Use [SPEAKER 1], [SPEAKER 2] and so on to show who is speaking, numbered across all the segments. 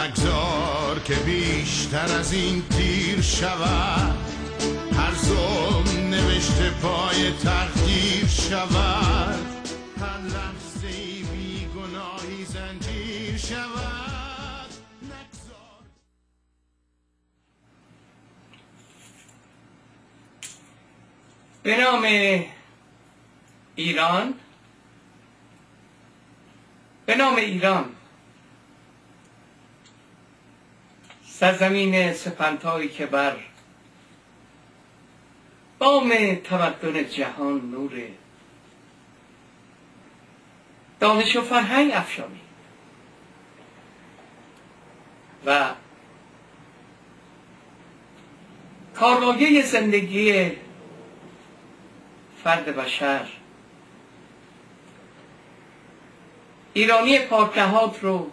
[SPEAKER 1] نگذار که بیشتر از این تیر شود، هر ظلم نوشته پای تقدیر شود، هر لحظه بی گناهی زنجیر شود. نگذار.
[SPEAKER 2] به نام ایران، به نام ایران، سرزمین سپندهایی که بر بام تمدن جهان نور دانش و فرهنگ افشانید و کارمایه زندگی فرد بشر ایرانی پاک‌نهاد رو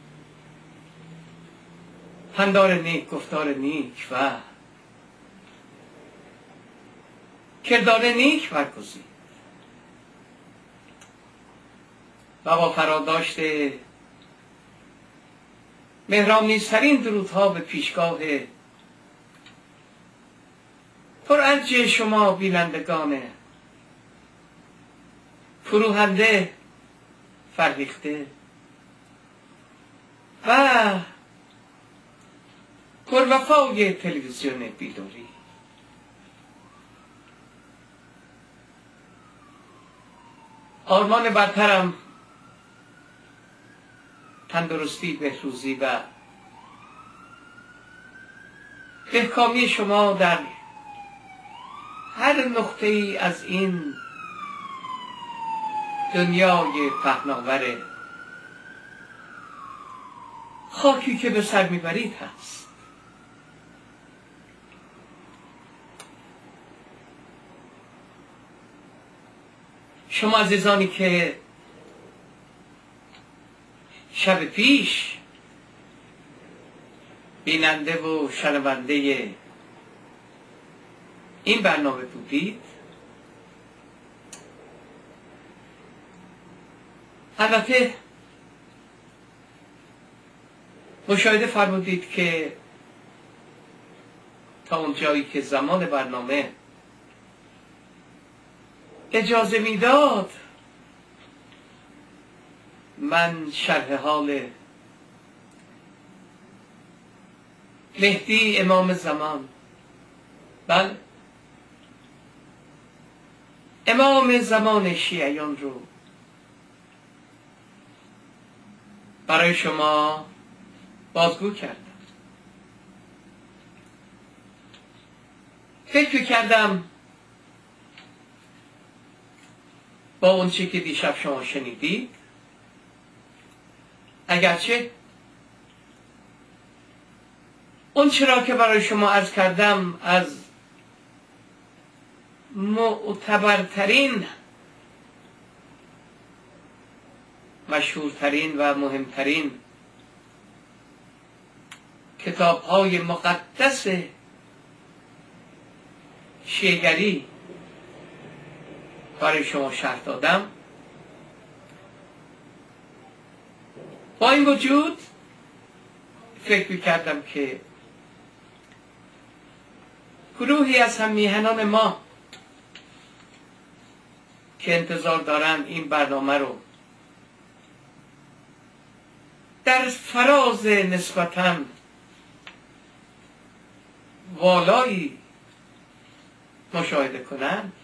[SPEAKER 2] پندار نیک، گفتار نیک و کردار نیک برگزید و با فراداشت مهرآمیزترین درودها به پیشگاه پرارج شما بینندگان فروهنده، فرهیخته و پروفای تلویزیون بیداری، آرمان برترم تندرستی، بهروزی و بهکامی شما در هر نقطه ای از این دنیای پهناور خاکی که به سر میبرید هست. شما عزیزانی که شب پیش بیننده و شنونده این برنامه بودید، البته مشاهده فرمودید که تا اون جایی که زمان برنامه اجازه میداد من شرح حال مهدی امام زمان، بله امام زمان شیعیان رو برای شما بازگو کردم. فکر کردم با اون چی که دیشب شما شنیدید، اگرچه اون چرا که برای شما عرض کردم از معتبرترین، مشهورترین و مهمترین کتاب‌های مقدس شیعگری برای شما شرح دادم، با این وجود فکر کردم که گروهی از هم میهنان ما که انتظار دارن این برنامه رو در فراز نسبتاً والایی مشاهده کنن،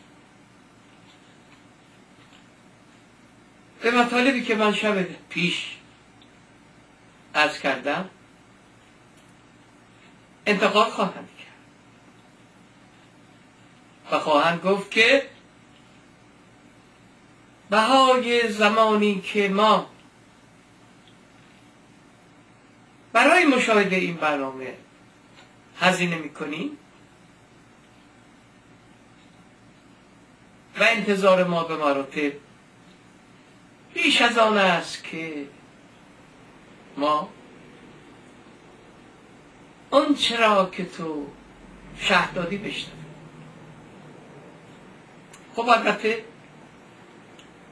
[SPEAKER 2] به مطالبی که من شب پیش عرض کردم انتقاد خواهند کرد و خواهند گفت که بهای زمانی که ما برای مشاهده این برنامه هزینه میکنیم و انتظار ما به مراتب بیش از آن است که ما اون چرا که تو شرح دادی بشنویم. خب البته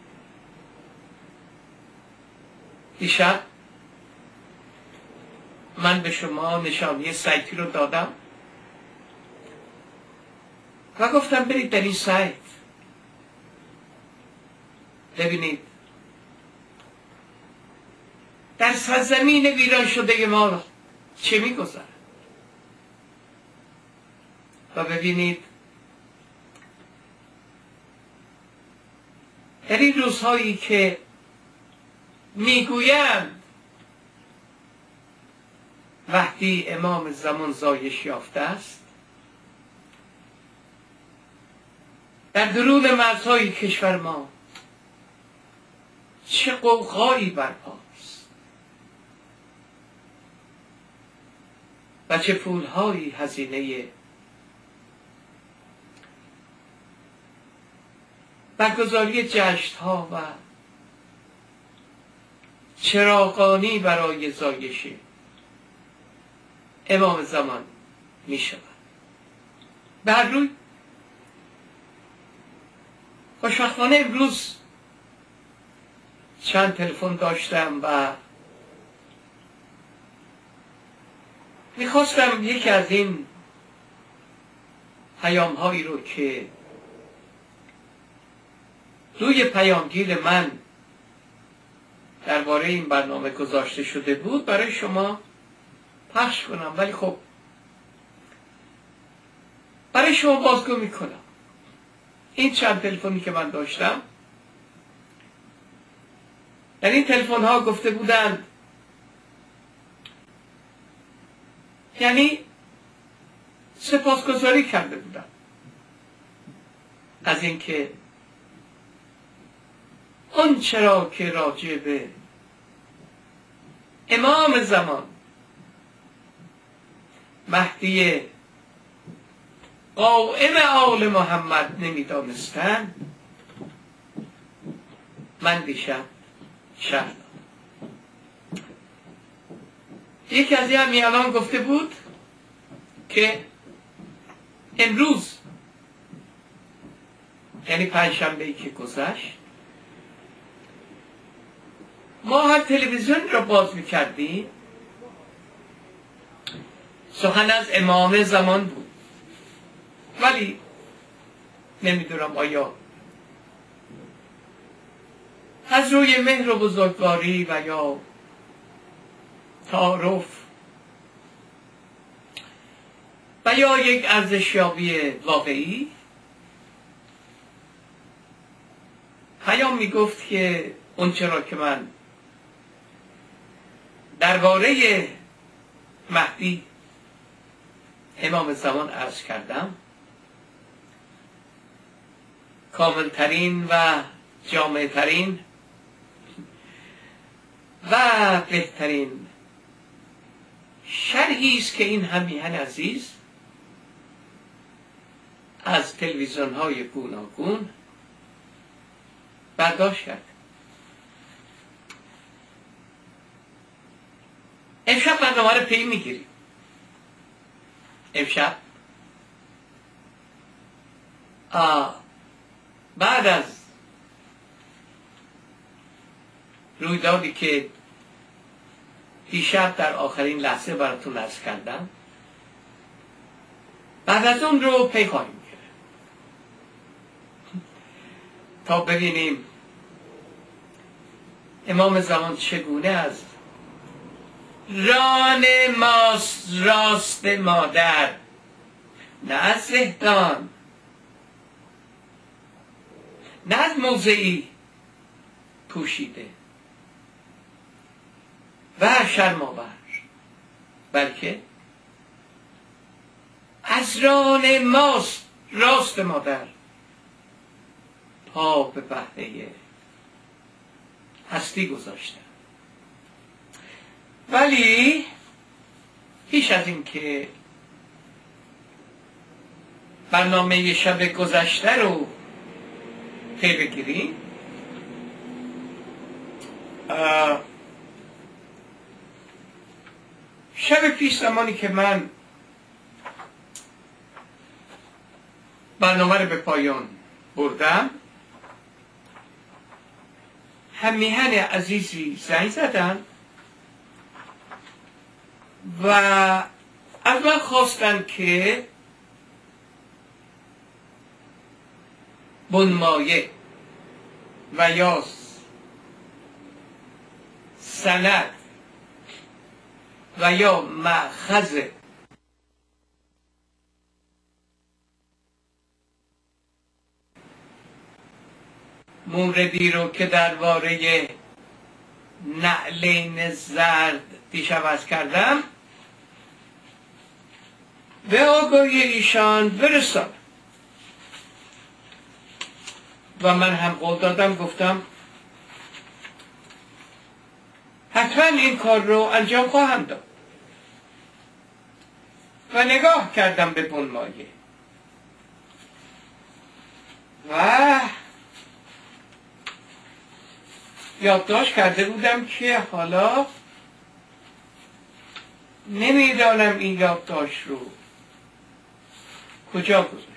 [SPEAKER 2] دیشب من به شما نشانی سایتی رو دادم و گفتم برید در این سایت ببینید در سرزمین ویران شده ما چه میگذرد و ببینید در این روزهایی که میگویند مهدی امام زمان زایش یافته است، در درون مرزهای کشور ما چه غوغایی برپاست و چه پولهایی هزینه برگزاری جشن‌ها و چراغانی برای زایش امام زمان می شود. به هر روی خوشبختانه امروز چند تلفن داشتم و میخواستم یکی از این پیام هایی رو که روی پیامگیر من درباره این برنامه گذاشته شده بود برای شما پخش کنم، ولی خب برای شما بازگو میکنم. این چند تلفنی که من داشتم، در این تلفن ها گفته بودند، یعنی سپاسگزاری کرده بودند از اینکه اون چرا که راجع به امام زمان مهدی قائم آل محمد نمیدانستن، من دیشب شرح دادم. یکی از این همیهنان گفته بود که امروز یعنی پنجشنبه‌ای که گذشت ما هر تلویزیون را باز میکردیم سخن از امام زمان بود، ولی نمیدونم آیا از روی مهر و بزرگواری و یا تعارف و یا یک ارزشیابی واقعی پیام میگفت که اون چرا که من درباره مهدی امام زمان عرض کردم کاملترین و جامعترین و بهترین شرحی است که این همیهن عزیز از تلویزیون های گوناگون برداشت کرد. امشب برنامه رو پی میگیریم. امشب بعد از رویدادی که دیشب در آخرین لحظه براتون عرض کردم، بعد از اون رو پی خواهیم گرفت تا ببینیم امام زمان چگونه از ران ماست راست مادر، نه از زهدان، نه از موضعی پوشیده و شرم‌آور، بلکه از ران ماست راست مادر پا به بهره هستی گذاشته. ولی پیش از این که برنامه شب گذشته رو پی بگیریم، شب پیش زمانی که من برنامه رو به پایان بردم، هم میهن عزیزی زنگ زدن و از من خواستن که بنمایه و یا سند و یا مأخذ موردی رو که درباره نعلین زرد دیشب عرض کردم به آگاهی ایشان برسان و من هم قول دادم، گفتم حتما این کار رو انجام خواهم داد و نگاه کردم به بنمایه و یادداشت کرده بودم که حالا نمیدانم این یادداشت رو کجا گذاشتم،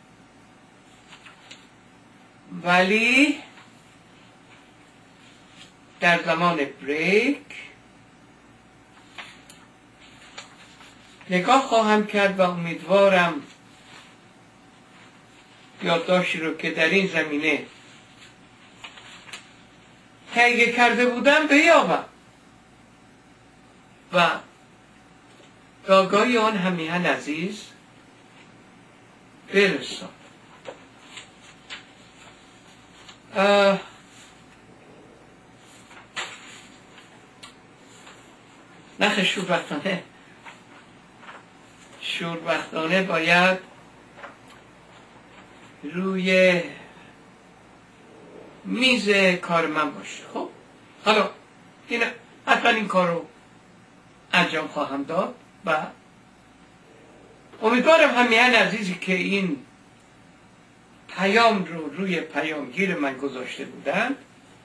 [SPEAKER 2] ولی در زمان بریک نگاه خواهم کرد و امیدوارم یادداشتی رو که در این زمینه تهیه کرده بودم بیابم و به آگاهی آن همیهن عزیز برسان. نخ شوربختانه باید روی میز کار من باشه. خب حالا حتما این کار رو انجام خواهم داد و امیدوارم همیهن عزیزی که این پیام رو روی پیامگیر من گذاشته بودن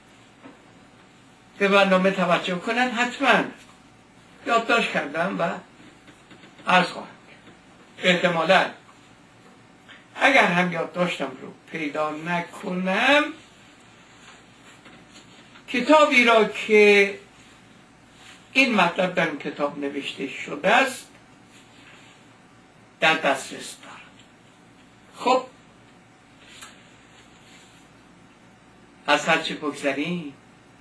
[SPEAKER 2] به برنامه توجه کنن. حتما یادداشت کردم و عرض خواهم کرد. احتمالا اگر هم یادداشتم رو پیدا نکنم کتابی را که این مطلب در این کتاب نوشته شده است در دسترس دارم. خب از هرچه بگذریم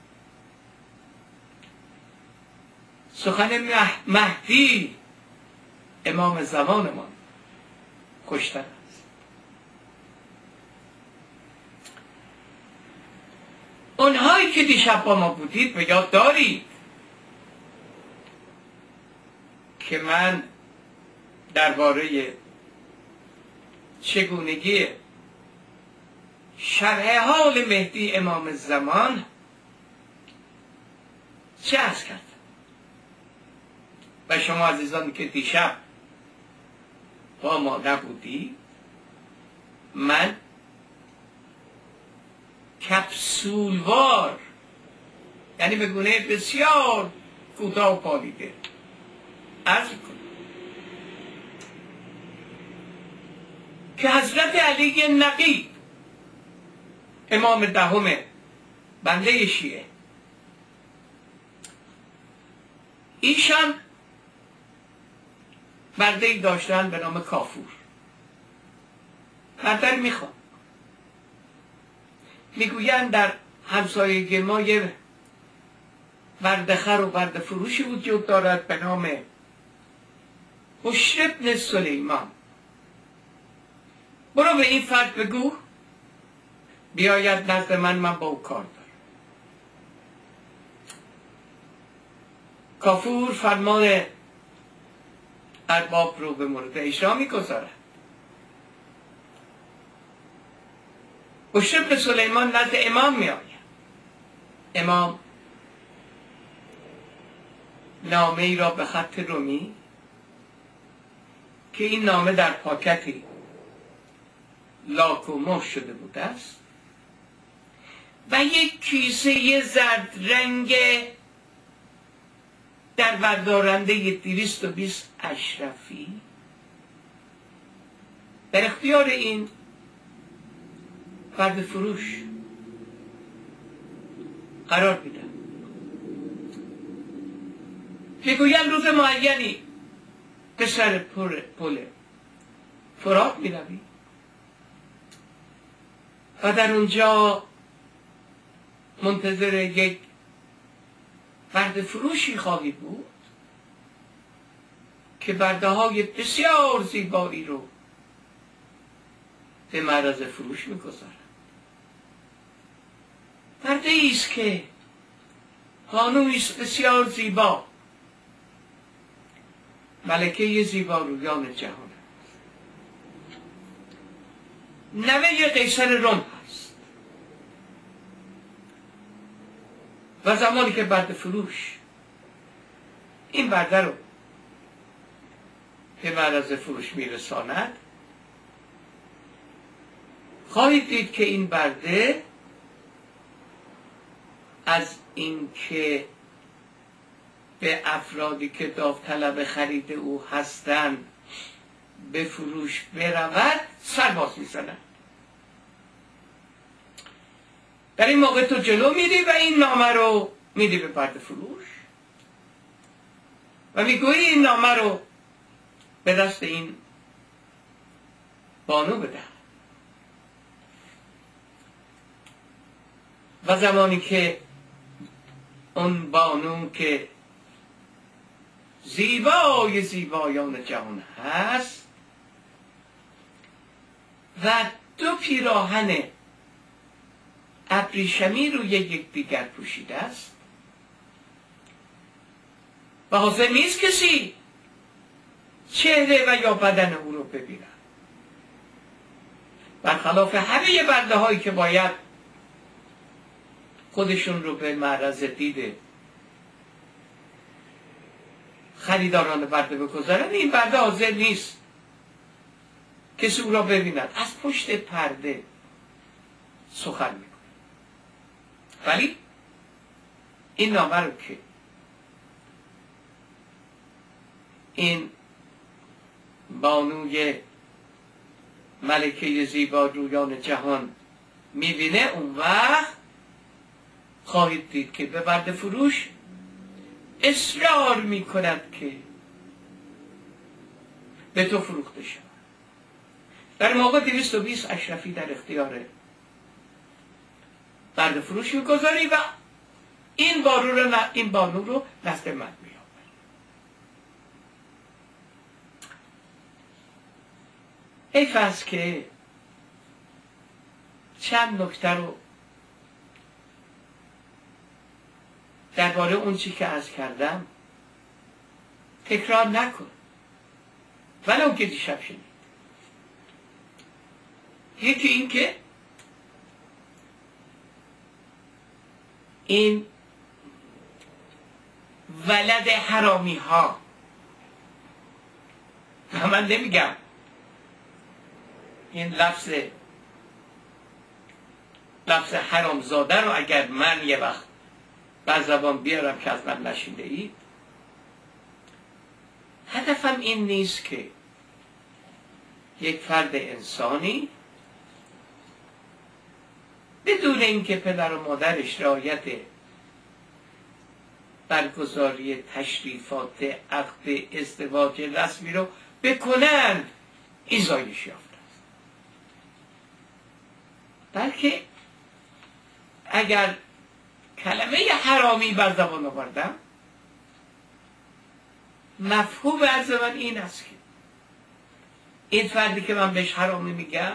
[SPEAKER 2] سخن مهدی امام زمانمان خوشتر است. اونهایی که دیشب با ما بودید به یاد دارید که من درباره چگونگی شرح حال مهدی امام زمان چه عرض کردم و شما عزیزان که دیشب با ما نبودی من کپسولوار یعنی به گونه بسیار کوتاه و پالیده عرض کنم که حضرت علی نقی امام دهم بنده شیعه ایشان برده‌ای داشتن به نام کافور. برده میخوام میگویند در همسایگی ما یه برده‌خر و برده فروشی وجود دارد به نام بشر بن سلیمان. برو به این فرد بگو بیاید نزد من با او کار دارم. کافور فرمان ارباب رو به مورد اجرا میگذارد. بشر بن سلیمان نزد امام می آید. امام نامه ای را به خط رومی که این نامه در پاکتی لاک و مهر شده بوده است و یک کیسه زرد رنگ در بردارنده 220 اشرفی در اختیار این فرد فروش قرار میدن. میگویم روز معینی به سر پل فرات میروی و در اونجا منتظر یک برده فروشی خواهی بود که برده های بسیار زیبایی رو به معرض فروش میگذارد. برده ایست که خانومی است بسیار زیبا، ملکه زیبارویان جهان است، نوه قیصر روم است. و زمانی که برده فروش این برده رو به معرض فروش میرساند، خواهید دید که این برده از اینکه به افرادی که داوطلب خرید او هستند به فروش برود سرباز میزند. در این موقع تو جلو میری و این نامه رو میدی به برده فروش و میگویی این نامه رو به دست این بانو بده. و زمانی که اون بانو که زیبای زیبایان جهان هست و دو پیراهن ابریشمی روی یکدیگر پوشیده است و حاضر نیست کسی چهره و یا بدن او رو ببیند، برخلاف همه برده هایی که باید خودشون رو به معرض دید خریداران برده بگذارن، این برده حاضر نیست کسی او را ببیند، از پشت پرده سخن میکنه. ولی این نامه رو که این بانوی ملکه زیبا رویان جهان میبینه، اون وقت خواهید دید که به برده فروش اصرار میکند که به تو فروخته شود. در موقع 220 اشرفی در اختیار برده فروش میگذاری و این بانو رو نزد من میآوری. حیف است که چند نکته رو درباره اون چی که عرض کردم تکرار نکن، ولو که دیشب شنید. یکی این که این ولد حرامی ها، من نمیگم این لفظ حرامزاده رو اگر من یه وقت بر زبان بیارم که از من نشیده اید، هدفم این نیست که یک فرد انسانی بدون اینکه پدر و مادرش رعایت برگزاری تشریفات عقد ازدواج رسمی رو بکنند این زایش یافته است، بلکه اگر کلمه حرامی بر زبان آوردم، مفهوم عرض من این است که این فردی که من بهش حرامی میگم،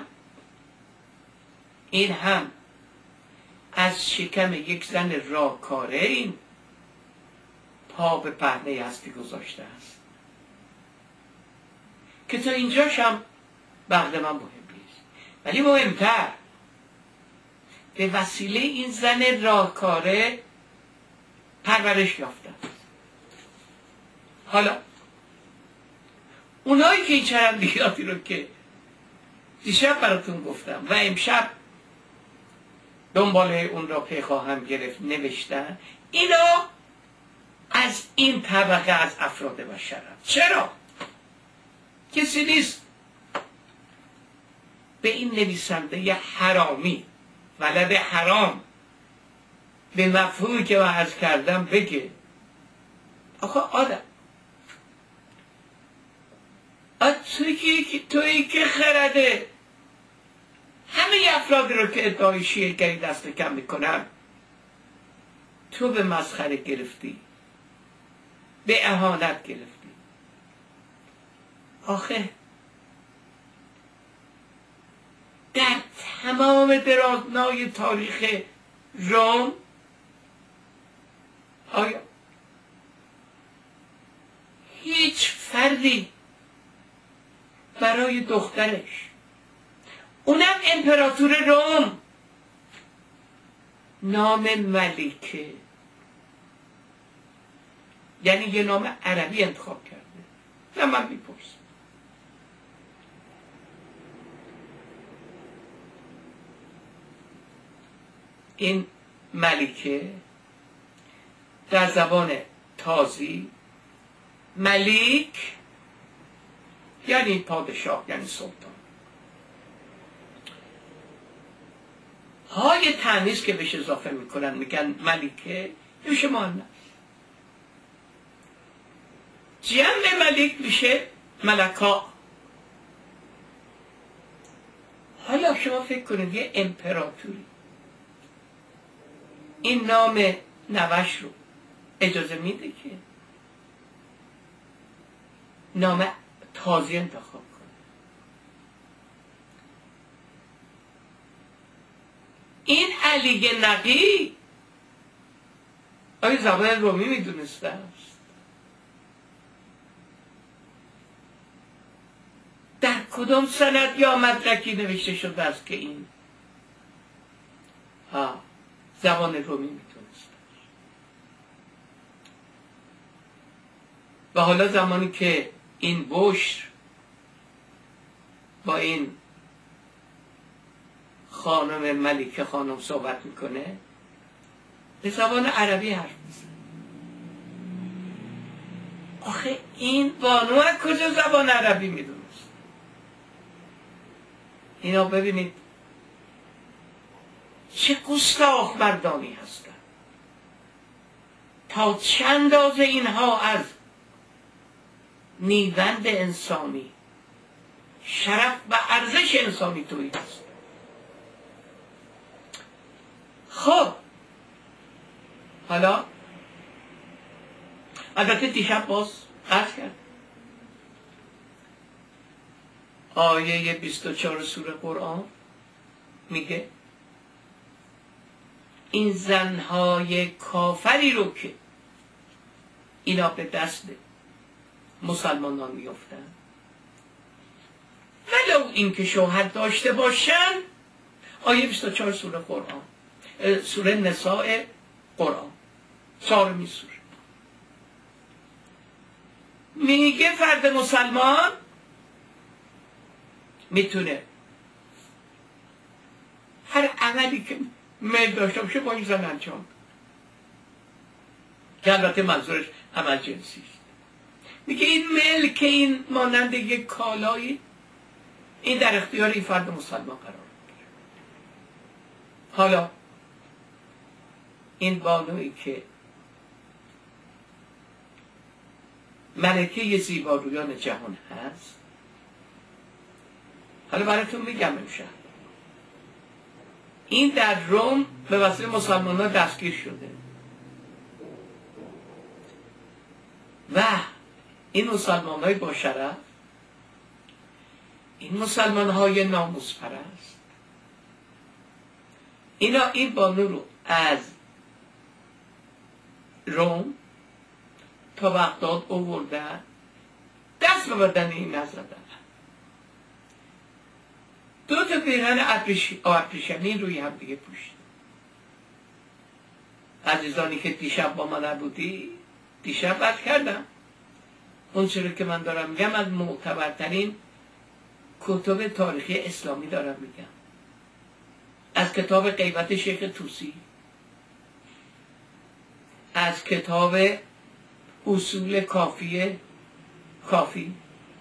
[SPEAKER 2] این هم از شکم یک زن راهکاره این پا به پهنه هستی گذاشته است که تا اینجاش هم بعد من مهم نیست، ولی مهمتر به وسیله این زن راهکاره پرورش یافته. حالا اونایی که این چرندیاتی رو که دیشب براتون گفتم و امشب دنبال اون را پی خواهم گرفت نوشتن، اینا از این طبقه از افراد بشرن. چرا؟ کسی نیست به این نویسنده ی حرامی، ولد حرام، به مفهومی که من عرض کردم بگه آخه آدم تویی که خرده همه افرادی رو که ادعای شیعه‌گری دست کم میکنن تو به مسخره گرفتی، به اهانت گرفتی. آخه در تمام درازنای تاریخ روم آیا هیچ فردی برای دخترش، اونم امپراتور روم، نام ملکه، یعنی یه نام عربی انتخاب کرده؟ نه، من میپرسم. این ملکه در زبان تازی ملیک یعنی پادشاه، یعنی سلطان. های تمیز که بهش اضافه میکنن میگن ملیکه، میشه مؤنث. جمع ملیک میشه ملکا. حالا شما فکر کنید یه امپراتوری این نام نوش رو اجازه میده که نام تازی انتخاب کنه؟ این علی نقی آیا زبان رومی میدونسته است؟ در کدام سند یا مدرکی نوشته شده است که این زبان رومی میتونست؟ و حالا زمانی که این بشر با این خانم ملیکه خانم صحبت میکنه به زبان عربی حرف میزنه. آخه این بانو از کجا زبان عربی میدونست؟ اینا ببینید چه گستاخ مردانی هستند، تا چند اندازه اینها از نیوند انسانی، شرف و ارزش انسانی تویی هست. خب حالا البته دیشب باز عرض کرد آیه 24 سوره قرآن میگه این زنهای کافری رو که اینا به دست مسلمانان میافتن ولو اینکه شوهر داشته باشن، آیه 24 سوره قرآن، سوره نساء قرآن، 4مین سوره، میگه فرد مسلمان میتونه هر عملی که میل داشته باشه با این زن انجام، که البته منظورش عمل جنسی است. میگه این میل که این مانند یک کالایی این در اختیار این فرد مسلمان قرار میگیره. حالا این بانویی که ملکه زیبارویان جهان هست، حالا براتون میگم امشب این در روم به وسیله مسلمان ها دستگیر شده و این مسلمان های با شرف، این مسلمان های ناموس پرست، اینا این بانو رو از روم تا بغداد آوردن، دست به بدن این نزدن، 2 پیرهن ابریشمی روی هم دیگه پوشید. عزیزانی که دیشب با من نبودی، دیشب بحث کردم اون چرا که من دارم میگم از معتبرترین کتب تاریخی اسلامی دارم میگم، از کتاب غیبت شیخ طوسی، از کتاب اصول کافی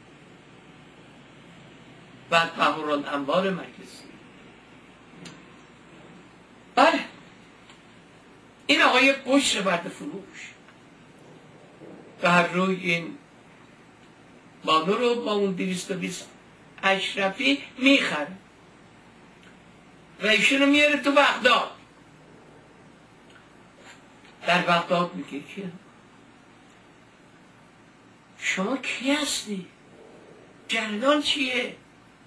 [SPEAKER 2] و بهارالانوار مجلسی. بله این آقای بشر برد فروش و هر روی این بانو رو با اون 220 اشرفی میخره و ایشون رو میاره تو بغداد. در بغداد میگه که شما کی هستی؟ جریان چیه؟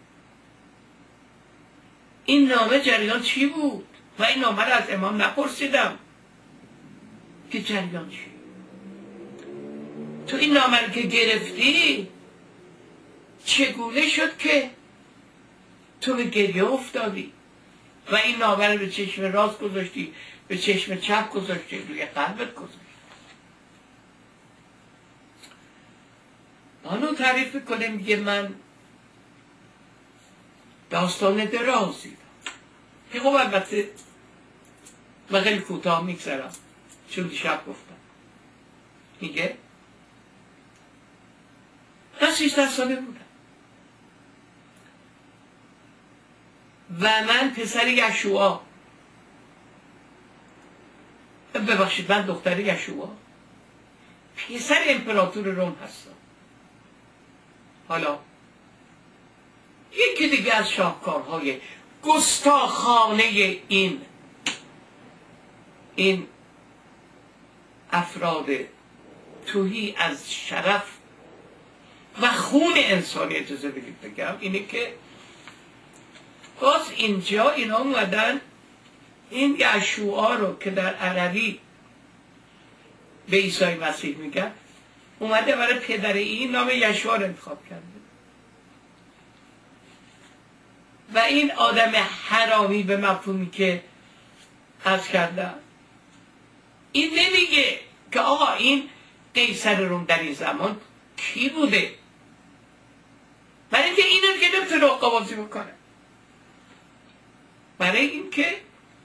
[SPEAKER 2] این نامه جریان چی بود؟ و این نامه رو از امام نپرسیدم که جریان چی؟ تو این نامه رو که گرفتی چگونه شد که تو به گریه افتادی و این نامه رو به چشم راست گذاشتی، به چشم چپ گذاشتی، روی قلبت گذاشتی؟ بانو تعریف میکنه، میگه من داستان درازی که خب البته من خیلی کوتاه میگذرم چون دیشب گفتم. میگه من 13 ساله بودم و من پسر یشوع، ببخشید من دختر یشوع، پسر امپراتور روم هستم. حالا یکی دیگه از شاهکارهای گستاخانه این افراد توهی از شرف و خون انسانی، اجازه بدید بگم، اینه که باز اینجا اینا اومدن این یشوع رو که در عربی به عیسی مسیح میگن، اومده برای پدر این نام یشوع رو انتخاب کرده و این آدم حرامی به مفهومی که عرض کردم این نمیگه که آقا این قیصر روم در این زمان کی بوده، برای اینکه اینو که نمیتونه حقه‌بازی بکنه، برای اینکه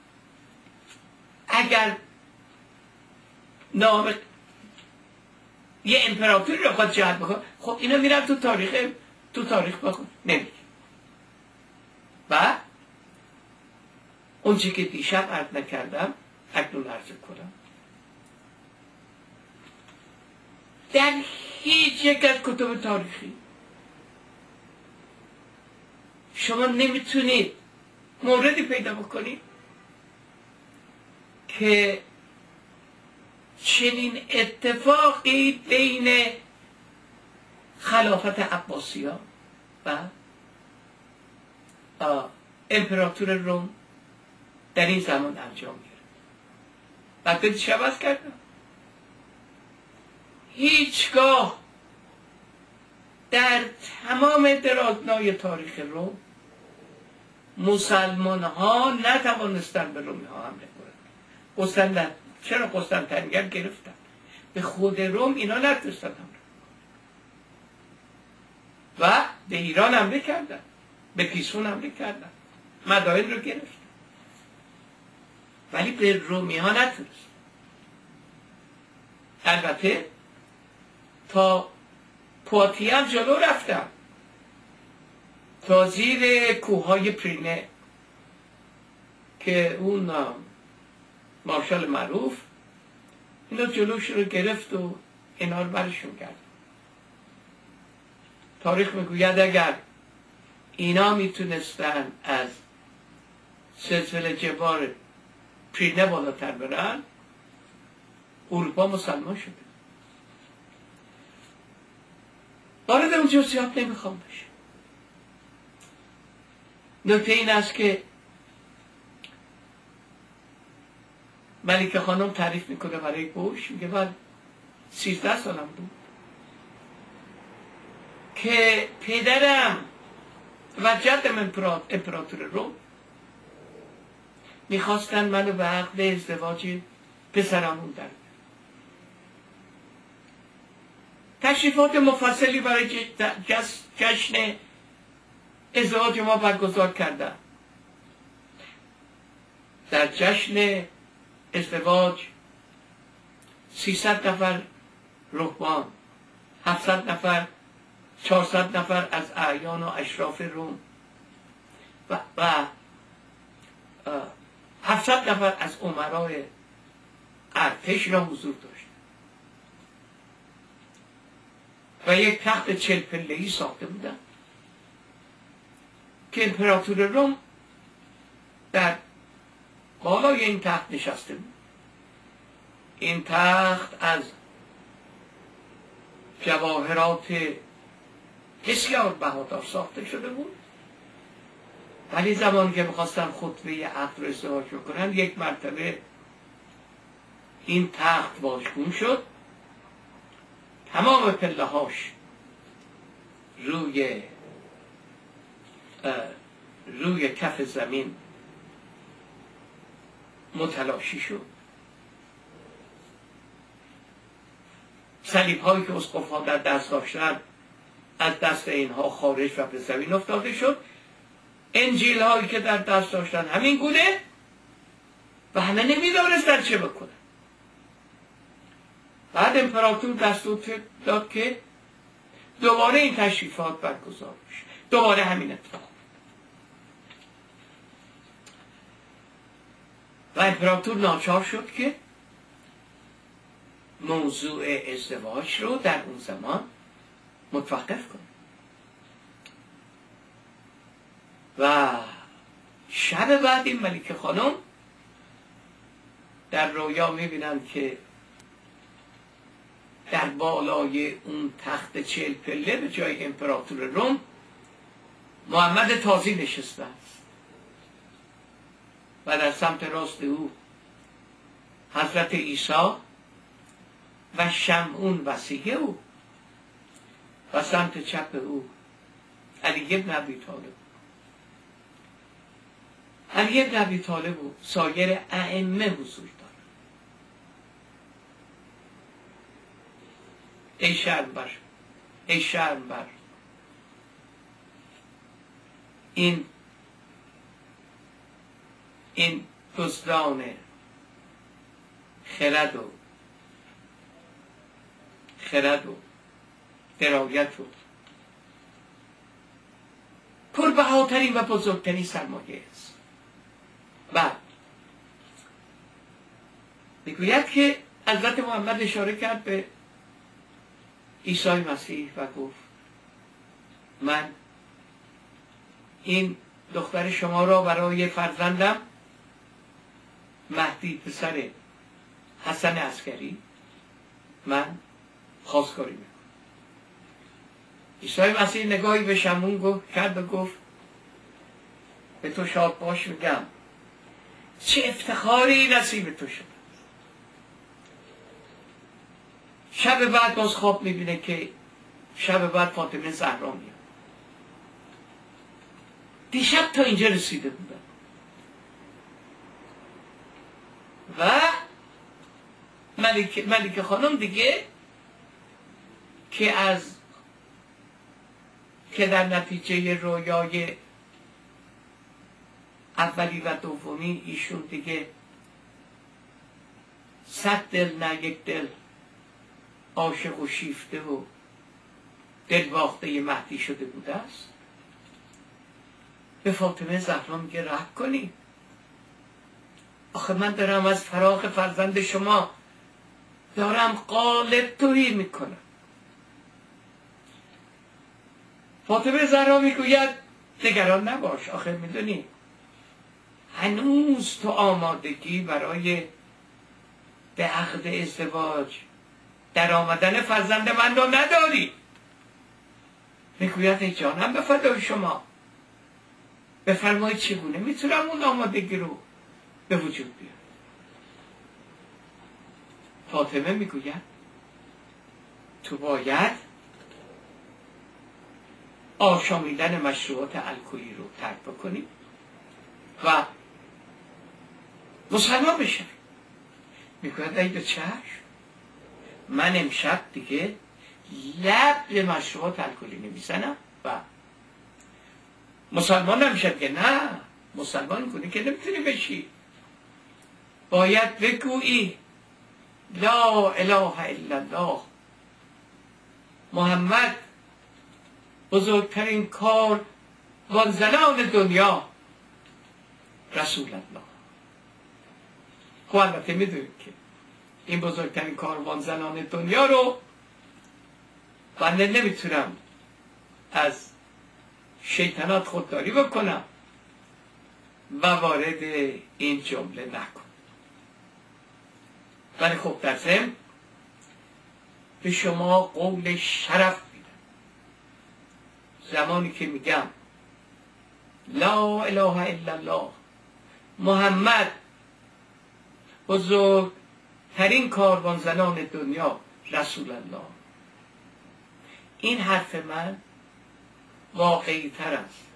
[SPEAKER 2] اگر نام یه امپراتوری رو خواهد جهت بکنه، خب اینا میرن تو تاریخ بخون، نمیگه. و اون چی که دیشب عرض نکردم اکنون عرض کنم، در هیچ یک از کتب تاریخی شما نمیتونید موردی پیدا بکنید که چنین اتفاقی بین خلافت عباسیان و امپراتور روم در این زمان انجام گرفت. بعد دیشب عرض کردم هیچگاه در تمام درازنای تاریخ روم مسلمان ها نتوانستن به رومی ها حمله کنند. چرا قسطنطنیه گرفتن؟ به خود روم اینا نتوانستن حمله و به ایران حمله کردن، به پیسون حمله کردن، مدائن رو گرفتن، ولی به رومی ها نتوانستن. البته تا پواتیه هم جلو رفتن، تا زیر کوههای پرینه که اون مارشال معروف اینا جلوش رو گرفت و اینا رو برشون کرد. تاریخ میگوید اگر اینا میتونستن از سلسله جبار پرینه بالاتر برن، اروپا مسلمان شده. وارد اون جزئیات نمیخوام بشه. نکته این است که ملکه خانم تعریف میکنه برای گوش، میگه من 13 سالم بود که پدرم و جدم امپراتور روم میخواستن منو به عقد ازدواج پسرمون در تشریفات مفصلی برای جشن ازدواج ما برگزار کردن. در جشن ازدواج 300 نفر رهبان، 700 نفر 400 نفر از اعیان و اشراف روم و 700 نفر از امرای ارتش را حضور داشت. و یک تخت 40 پله‌ای ساخته بودن که امپراتور روم در بالای این تخت نشسته بود. این تخت از جواهرات بسیار بهادار ساخته شده بود، ولی زمانی که میخواستن خطبه عقد رو ازدواج بکنن یک مرتبه این تخت واژگون شد، تمام پله هاش روی کف زمین متلاشی شد. صلیب هایی که اسقف ها در دست داشتن از دست اینها خارج و به زمین افتاده شد. انجیل هایی که در دست داشتن همین گونه و همه نمیدانستن چه بکنن. بعد امپراتور دستور داد که دوباره این تشریفات برگزار بشه. دوباره همین اتفاق. و امپراتور ناچار شد که موضوع ازدواج رو در اون زمان متوقف کنه. و شب بعد این ملکه خانم در رویا میبینن که در بالای اون تخت 40 پله به جای امپراتور روم محمد تازی نشسته است و در سمت راست او حضرت عیسی و شمعون وصیه او و سمت چپ او علی بن ابی طالب. علی بن ابی طالب و سایر ائمه حضور دارد. ای شرم بر این دزدان خرد و درایت و پربهاترین و بزرگترین سرمایه است. بعد میگوید که حضرت محمد اشاره کرد به عیسی مسیح و گفت من این دختر شما را برای فرزندم مهدی پسر حسن عسکری من خواستگاری میکنم. عیسی مسیح نگاهی به شمعون کرد و گفت به تو شاد باش، میگم چه افتخاری نصیب تو شد. شب بعد باز خواب میبینه که شب بعد فاطمه زهرا میاد. دیشب تا اینجا رسیده بودن و ملکه خانم دیگه که در نتیجه رویای اولی و دومی ایشون دیگه 100 دل نه یک دل عاشق و شیفته و دلباخته مهدی شده بوده است، به فاطمه زهرا میگه رحم کنی، آخه من دارم از فراق فرزند شما دارم قالب تویی میکنم. فاطمه زهرا میگوید نگران نباش، آخه میدونی هنوز تو آمادگی برای به عقد ازدواج در آمدن فرزند من رو نداری. میگوید ای جانم به فدای شما، بفرمایید چگونه میتونم اون آمادگی رو به وجود بیارم. فاطمه میگوید تو باید آشامیدن مشروبات الکلی رو ترک بکنی و مسلمان بشوی. میگوید ای به چشم، من امشب دیگه لب به مشروبات الکلی نمیزنم و مسلمان نمیشه. که نه، مسلمان کنی که نمیتونی بشی، باید بگویی لا اله الا الله، محمد بزرگترین کار وانزلان دنیا رسول الله. خب البته میدونید که این بزرگترین کاروان زنان دنیا رو بنده نمیتونم از شیطنات خودداری بکنم و وارد این جمله نکنم. ولی خب در ضمن به شما قول شرف میدم زمانی که میگم لا اله الا الله محمد بزرگترین کاروانزنان دنیا رسول الله، این حرف من واقعی تر است.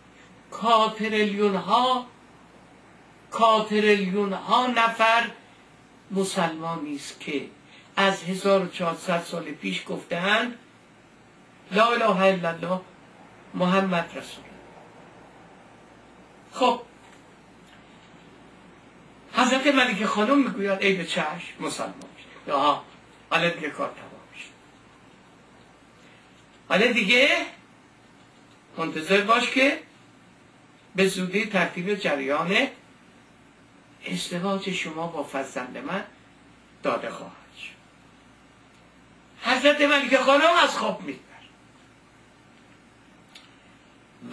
[SPEAKER 2] کاتریلیون ها نفر مسلمانی است که از 1400 سال پیش گفتند لا اله الا الله محمد رسول الله. خب حضرت ملکه خانم میگوید ای به چشم مسلمان شد. آها حالا دیگه کار تمام شد. حالا دیگه منتظر باش که به زودی ترتیب جریان ازدواج شما با فرزند من داده خواهد شد. حضرت ملکه خانم از خواب میپرد و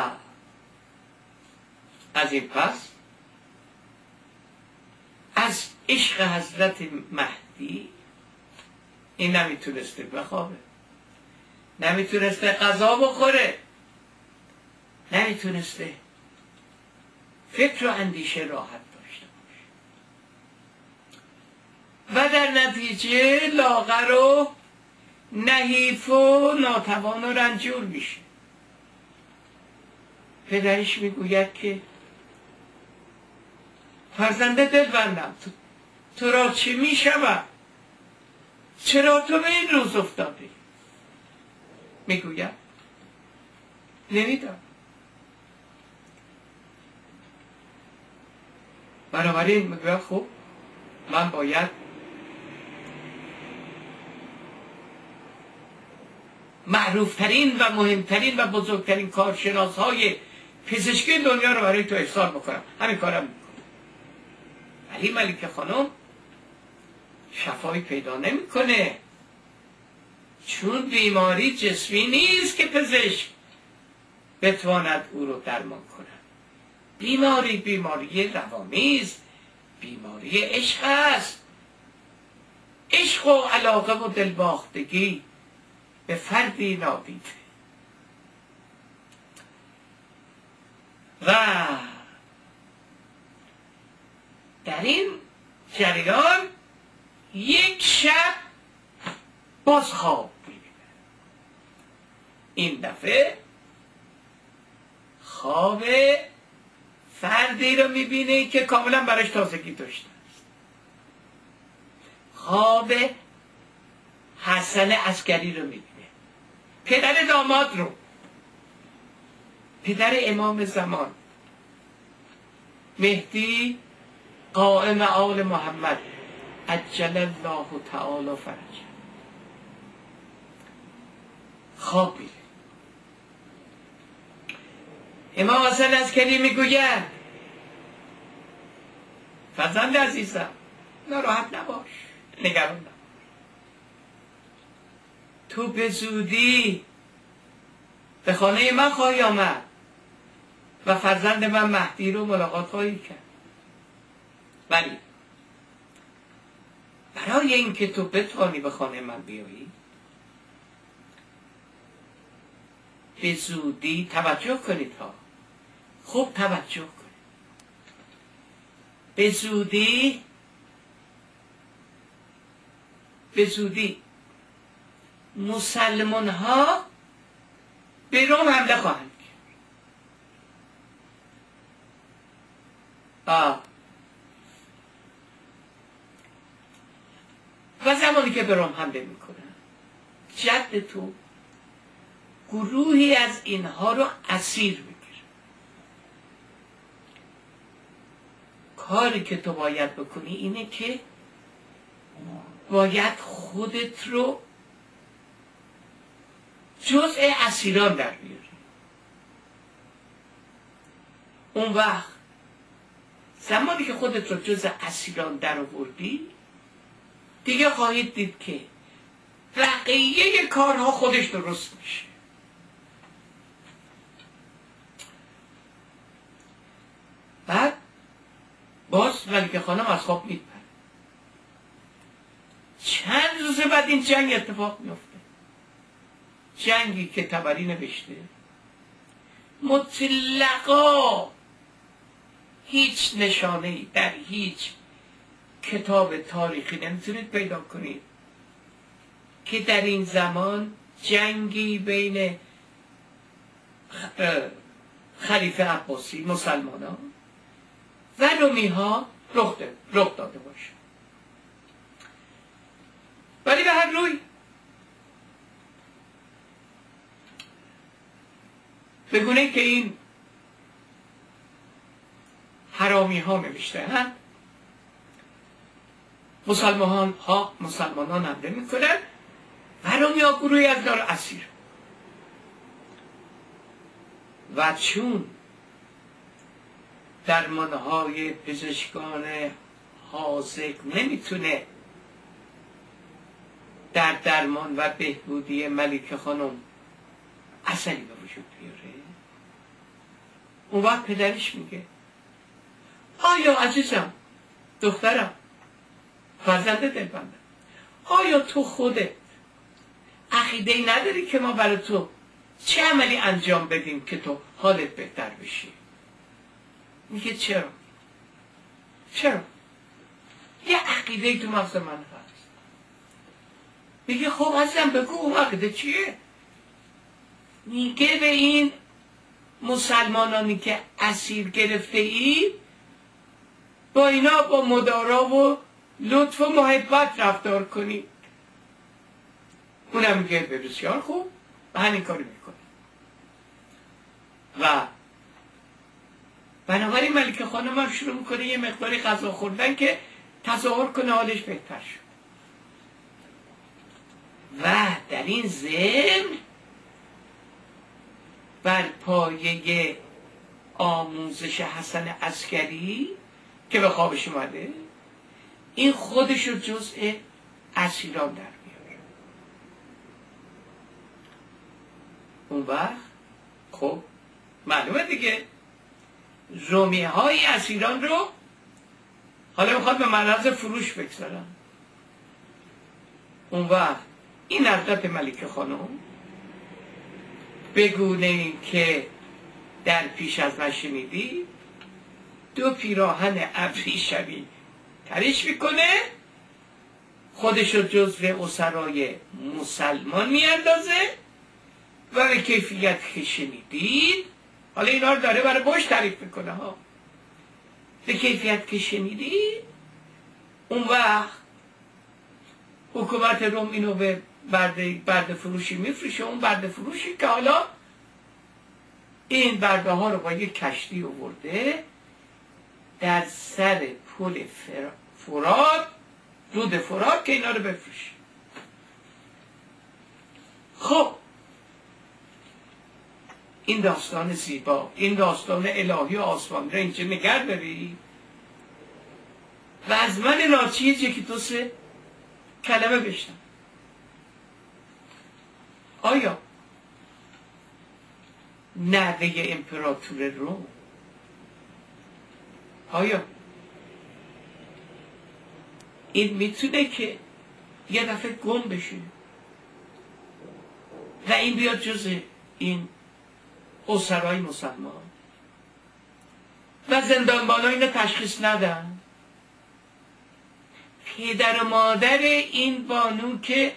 [SPEAKER 2] از این پس از عشق حضرت مهدی این نمیتونسته بخوابه، نمیتونسته غذا بخوره، نمیتونسته فکر و اندیشه راحت داشته باشه و در نتیجه لاغر و نحیف و ناتوان و رنجور میشه. پدرش میگوید که فرزنده دلبندم تو را چه میشود؟ چرا تو به این روز افتاده؟ میگوید نمیدانم. بنابراین میگوید خب من باید معروفترین و مهمترین و بزرگترین کارشناس های پزشکی دنیا رو برای تو ارسال بکنم. همین کارم میکنم. ولی ملکه خانم شفایی پیدا نمیکنه، چون بیماری جسمی نیست که پزشک بتواند او رو درمان کنه. بیماری روانی است، بیماری عشق است. عشق و علاقه و دلباختگی به فردی نادیده و در این جریان یک شب باز خواب میبینه. این دفعه خواب فردی رو میبینه که کاملا براش تازگی داشته است. خواب حسن عسکری رو میبینه، پدر داماد رو، پدر امام زمان مهدی قائم آل محمد عجل الله تعالی فرجه. خواب میره. امام حسن عسکری میگوید فرزند عزیزم ناراحت نباش، نگران نباش، تو به زودی به خانه من خواهی آمد و فرزند من مهدی رو ملاقات خواهی کرد. ولی برای اینکه تو بتوانی به خانه من بیایی به زودی توجه کنید ها، خوب توجه کنید، به زودی مسلمان ها به روم حمله خواهند کرد. و زمانی که به روم حمله میکنن جد تو گروهی از اینها رو اسیر میگیره. کاری که تو باید بکنی اینه که باید خودت رو جزء اسیران در بیاری. اون وقت زمانی که خودت رو جزء اسیران در آوردی دیگه خواهید دید که بقیه کارها خودش درست میشه. بعد باز ملکه خانم از خواب میپره. چند روز بعد این جنگ اتفاق میفته، جنگی که طبری نوشته مطلقا هیچ نشانه‌ای در هیچ کتاب تاریخی نمیتونید پیدا کنید که در این زمان جنگی بین خلیفه عباسی مسلمانان و رومی ها رخ داده باشه. ولی به هر روی بگونه که این حرامی ها نوشته مسلمانان حمله میکنن و رومی ها گروهی از دار اسیر. و چون درمانهای پزشکان حاذق نمیتونه در درمان و بهبودی ملکه خانم اثری به وجود بیاره، اون وقت پدرش میگه آیا عزیزم، دخترم، فرزند دلبندم، آیا تو خودت عقیده‌ای نداری که ما برای تو چه عملی انجام بدیم که تو حالت بهتر بشی؟ میگه چرا؟ یه عقیده‌ای تو مغز من هست. میگه خب عزیزم بگو اون عقیده چیه؟ میگه به این مسلمانانی که اسیر گرفته ای با اینا با مدارا و لطف و محبت رفتار کنی. اونم میگه بسیار خوب و همین کاری میکنه. و بنابراین ملکه خانم هم شروع میکنه یه مقداری غذا خوردن که تظاهر کنه حالش بهتر شد. و در این ضمن بر پایه آموزش حسن عسکری که به خوابش اومده، این خودش رو جزء اسیران در میاره. اون وقت خب معلومه دیگه رومی های اسیران رو حالا میخواد به معرض فروش بگذارن. اون وقت این حضرت ملکه خانم بگونه که در پیش از من شنیدی، دو پیراهن ابریشمی تریش میکنه، خودش رو جزو اسرای مسلمان میاندازه و به کیفیت که شنیدید، حالا اینا رو داره برای باش تعریف میکنه ها، به کیفیت که شنیدید اون وقت حکومت روم اینو به برده فروشی میفروشه. اون برده فروشی که حالا این برده ها رو با یک کشتی آورده در سر پل فرات، رود فرات، که اینا رو بفروشه. خب این داستان زیبا، این داستان الهی و آسمانی رو اینجا نگر داری و از من ناچیز یکی دو سه کلمه بشنم. آیا نوه امپراتور روم، آیا این میتونه که یه دفعه گم بشه و این بیاد جز این اسرای مسلمان و زندانبانا اینو تشخیص ندن؟ پدر و مادر این بانو که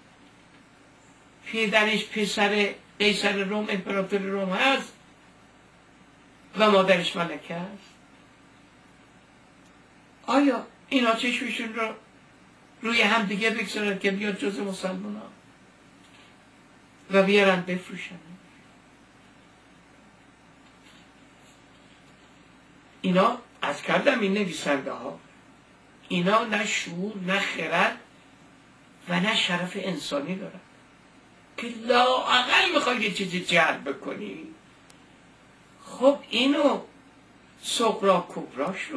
[SPEAKER 2] پدرش پسر قیصر روم، امپراتور روم هست و مادرش ملکه است، آیا اینا چشمشون رو روی هم دیگه بگذارن که بیاد جز مسلمان ها و بیارن بفروشن؟ اینا از کردم این نویسنده ها، اینا نه شعور، نه خرد و نه شرف انسانی دارن که لااقل میخوای یه چیزی جلب بکنی. خب اینو صغرا کبراش رو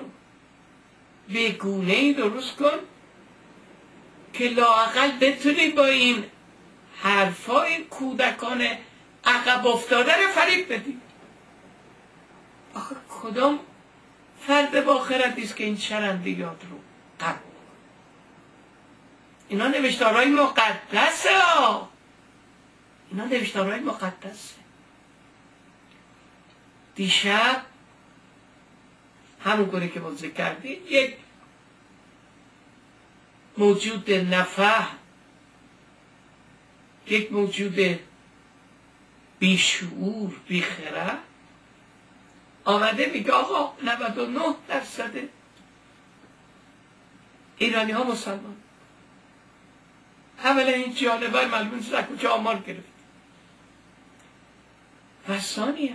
[SPEAKER 2] به گونه‌ای درست کن که لااقل بتونی با این حرفای کودکان عقب افتاده رو فریب بدید. آخه کدام فرد با خردی است که این چرندیات رو قبول؟ اینا نوشتارهای مقدسه ها، اینا نوشتارهای مقدسه. دیشب همون گونه که ما ذکر کردید، یک موجود نفهم، یک موجود بیشعور بیخرد آمده میگه آقا 99% ایرانی ها مسلمان. اولا این جانبه معلوم نیست از کجا آمار گرفت. و ثانیه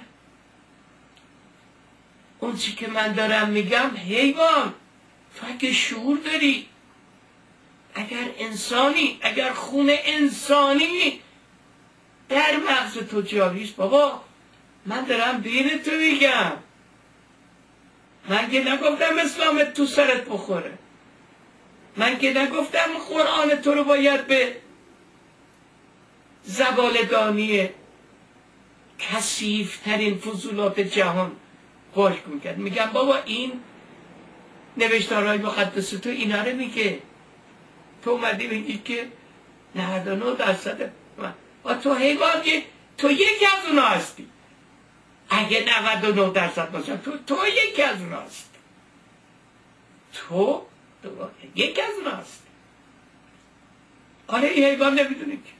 [SPEAKER 2] اون چی که من دارم میگم، حیوان تو اگه شعور داری، اگر انسانی، اگر خون انسانی در مغز تو جاریست، بابا من دارم دین تو میگم. من که نگفتم اسلامت تو سرت بخوره، من که نگفتم قرآن تو رو باید به زبالدانی کثیف‌ترین فضولات جهان واژگون کرد. میگم بابا این نوشتارهای مقدس تو اینا رو میگه. تو اومدی میگی که 99% و تو حیوان، تو یکی از اونا هستی. اگه 99% باشن تو یکی از اونا هستی. تو یکی از اونا هستی. آره این حیوان نمیدونی که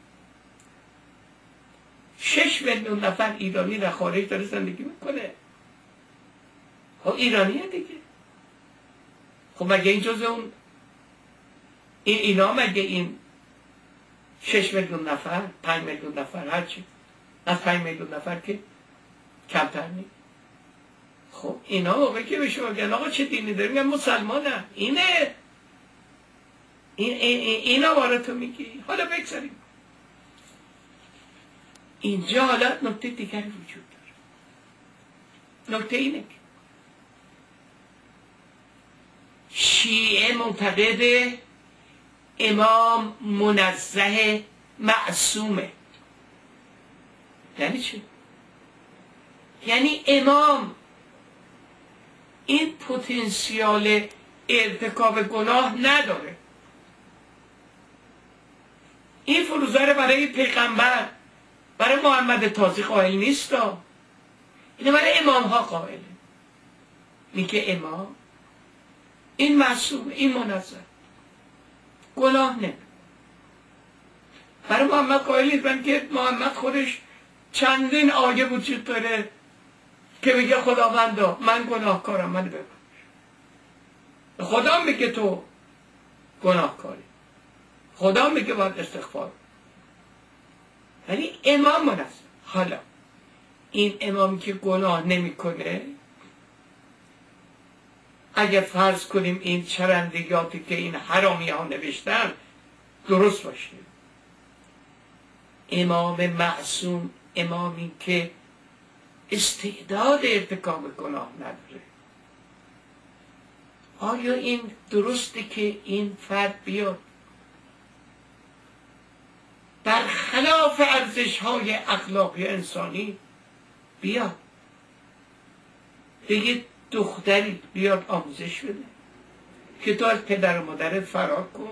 [SPEAKER 2] 6 میلیون نفر ایرانی در خارج داره زندگی میکنه. خب ایرانیه دیگه. خب مگه این جز اون اینا، مگه این 6 میلیون نفر 5 میلیون نفر هرچی از 5 میلیون نفر که کمتر نیست؟ خب اینا موقعی که به شما گن آقا چه دینی داری، میگن مسلمانم. اینه اینا باره تو میگی. حالا بگذاریم اینجا حالا نکته دیگری وجود داره. نکته اینه که شیعه معتقد امام منزه معصومه. یعنی چی؟ یعنی امام این پتانسیال ارتکاب گناه نداره. این فروزه رو برای پیغمبر، برای محمد تازی قائل نیست، اینه برای امام ها قائله. میگه امام این معصوم، این منزه، گناه نمی. برای محمد قائل نیست، که محمد خودش چندین آیه وجود داره که میگه خداوندا من گناهکارم، من ببخش. خدا میگه تو گناهکاری، خدا میگه باید استغفار. ولی امام منزه. حالا این امامی که گناه نمیکنه، اگه فرض کنیم این چرندگاتی که این حرامی ها نوشتن درست باشه، امام معصوم امامی که استعداد ارتکاب گناه نداره، آیا این درسته که این فرد بیاد در خلاف ارزش های اخلاقی انسانی بیاد بگه دختری بیاد آموزش بده که تو از پدر و مادرت فرار کن،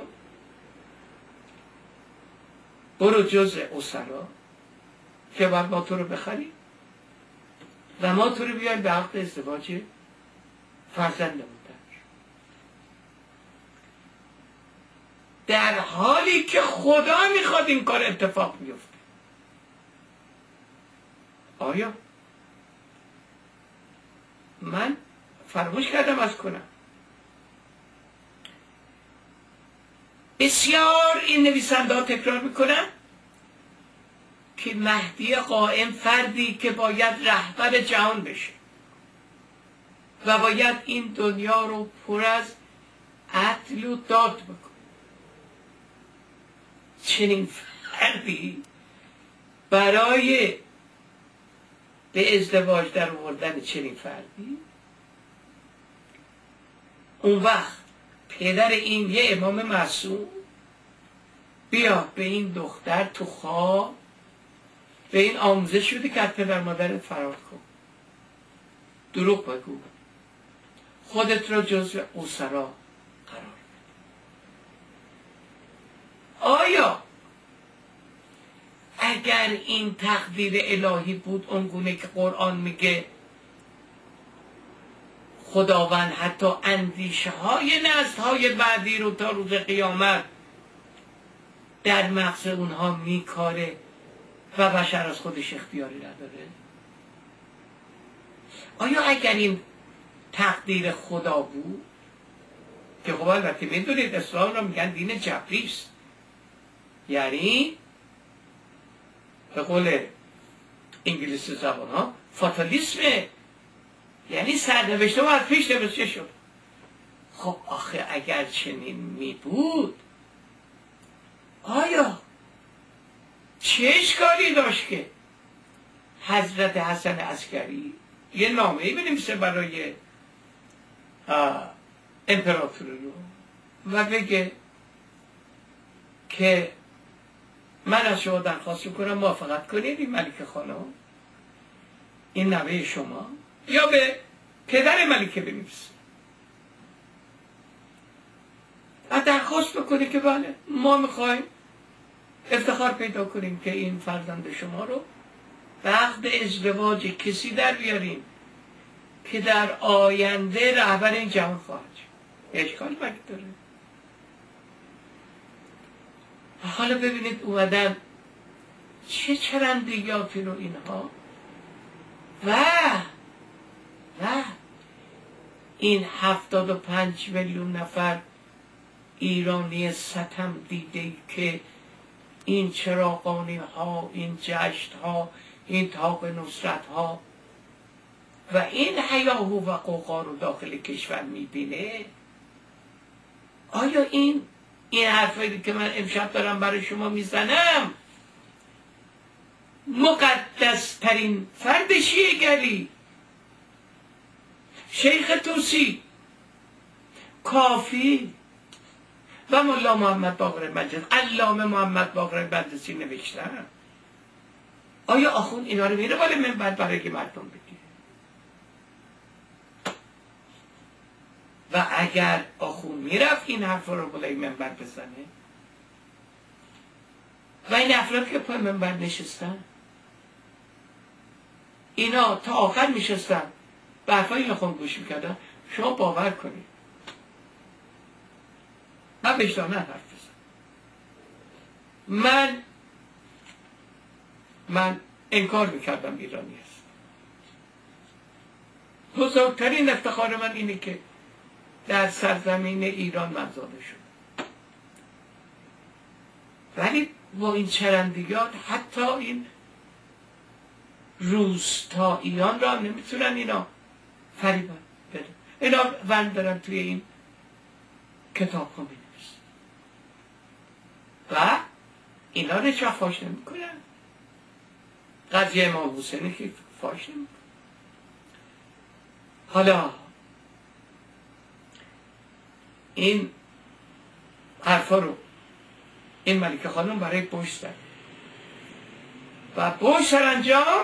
[SPEAKER 2] برو جز اسرا که باید ما تو رو بخریم و ما تو رو بیایم به عقد ازدواج فرزندمون در حالی که خدا میخواد این کار اتفاق بیفته. آیا من فراموش کردم از کنم بسیار این نویسنده ها تکرار میکنن که مهدی قائم فردی که باید رهبر جهان بشه و باید این دنیا رو پر از عدل و داد بکنه. چنین فردی برای به ازدواج در آوردن چنین فردی، اون وقت پدر این یه امام معصوم بیا به این دختر تو خواب به این آموزش بده که از پدر مادرت فرار کن، دروغ بگو، خودت را جزو اسرا قرار بده. آیا اگر این تقدیر الهی بود اونگونه که قرآن میگه خداوند حتی اندیشه های نسل های بعدی رو تا روز قیامت در مغز اونها میکاره و بشر از خودش اختیاری نداره؟ آیا اگر این تقدیر خدا بود که خب البته میدونید اسلام رو میگن دین جبری است، یعنی به قول انگلیسی زبان ها فاتالیسمه، یعنی سرنوشته از پیش نوشته شد. خب آخه اگر چنین می بود آیا چه اشکالی داشت که حضرت حسن عسکری یه نامه‌ای بنویسه برای امپراتور رو و بگه که من از شما درخواست میکنم موافقت کنید این ملکه خانم این نوه شما، یا به پدر ملکه بنویسه و درخواست بکنه که بله ما میخوایم افتخار پیدا کنیم که این فرزند شما رو به عقد ازدواج کسی در بیاریم که در آینده رهبر این جهان خواهد شد. اشکال مگه داره؟ حالا ببینید اومدن چه چرندیاتی رو اینها و این 75 میلیون نفر ایرانی ستم دیده که این چراغانی ها، این جشن ها، این طاق نصرت ها و این هیاهو و قوقا رو داخل کشور میبینه. آیا این حرفایی که من امشب دارم برای شما میزنم مقدس ترین فرد شیعه گری شیخ توسی، کافی و ملا محمد باقر مجلس، علامه محمد باقر مجلسی نوشتن؟ آیا آخوند اینا رو میره بالا منبر برای که مردم بگه؟ و اگر آخوند میرفت این حرف رو بالای منبر بزنه و این افراد که پای منبر نشستن اینا تا آخر میشستن به حرفای این آخوند گوش میکردن، شما باور کنید من وجداناً حرف بزنم، من انکار میکردم ایرانی است. بزرگترین افتخار من اینه که در سرزمین ایران من زاده شد، ولی با این چرندیات حتی این روستاییان را نمیتونن اینا فریبن بده. اینا وند دارن توی این کتاب ها بینویسن و اینا رو چه فاش نمی کنن. قضیه امام حسینی که فاش نمی کنن. حالا این حرفا رو این ملکه خانم برای بوش زد و بوش سرانجام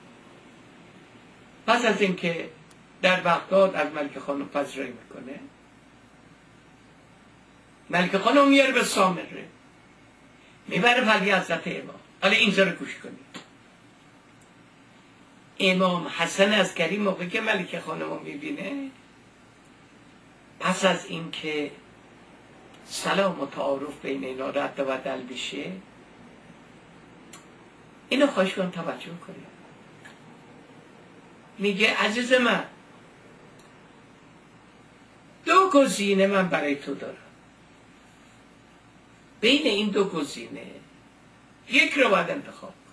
[SPEAKER 2] پس از اینکه در بغداد از ملکه خانم پذیرایی میکنه، ملکه خانم میاره به سامره میبره پلی حضرت امام. حالا اینجا رو گوش کنید. امام حسن عسکری موقعی که ملکه خانم رو میبینه پس از اینکه سلام و تعارف بین اینا رد و بدل بشه اینو خواهش کنم توجه کنید. میگه عزیز من دو گزینه من برای تو دارم، بین این دو گزینه یک رو باید انتخاب کن.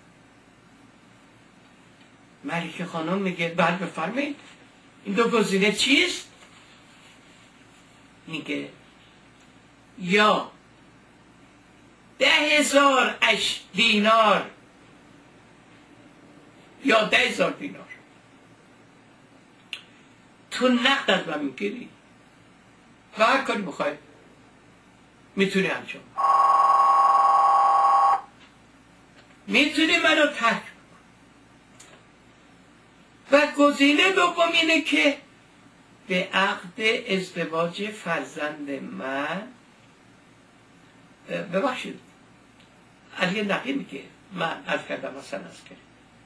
[SPEAKER 2] ملکه خانم میگه بله بفرمایید این دو گزینه چیست؟ میگه یا 10,000 دینار یا 10,000 دینار تو نقد از من میگیری و هر کاری بخوای میتونی انجام. میتونی منو ترک و گزینه دوم اینه که به عقد ازدواج فرزند من، ببخشید علی نقی میگه، من از کردم حسن عسکری،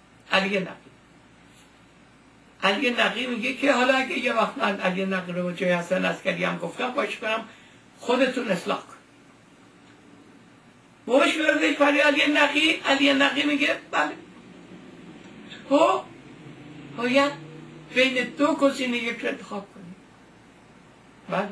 [SPEAKER 2] علی نقی میگه که حالا اگه یه وقت من علی نقی رو جای حسن عسکری هم گفتم باش کنم، خودتون اصلاح کن. باش بردش برای علی نقی میگه بله تو باید بین دو گزینه یک رو انتخاب کنی. بله.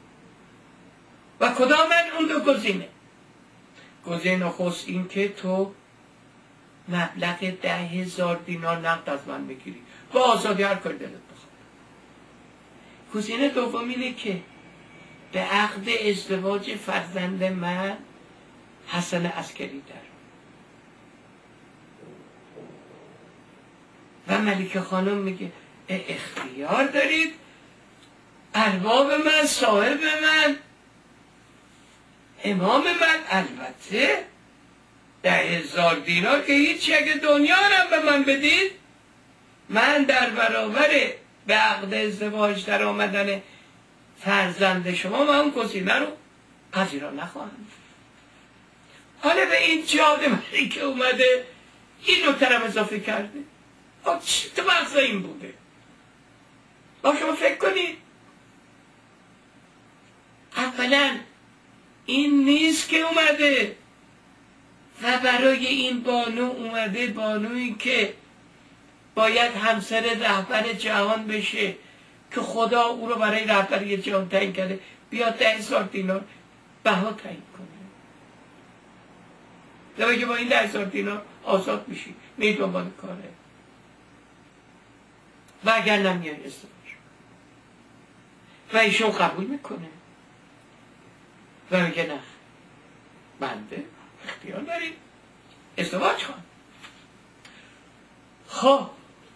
[SPEAKER 2] و کدام اون دو گزینه؟ گزینه نخست این که تو مبلغ 10,000 دینار نقد از من بگیری با آزادی، هر کاری دلت بخواد. گزینه دوم اینه که به عقد ازدواج فرزند من حسن عسکری در و ملکه خانم میگه اختیار دارید، ارباب من، صاحب من، امام من، البته 10,000 دینار که هیچی، اگه دنیا رو به من بدید من در برابر به عقد ازدواج در آمدن فرزند شما من اون گزینه رو پذیرا نخواهم. حالا به این جاده ملی که اومده این نکترم اضافه کرده. چی تو مغز این بوده؟ با شما فکر کنید اولا این نیست که اومده و برای این بانو اومده، بانویی که باید همسر رهبر جهان بشه که خدا او رو برای رهبری جهان تعیین کرده، بیاد 10,000 دینار بها تعیین کنه. بگه با این 10,000 دینار آزاد میشی، می دنبال کاره و اگر نمیای ازدواج و ایشون قبول میکنه و میگه نه بنده اختیار دارید ازدواج کن. خب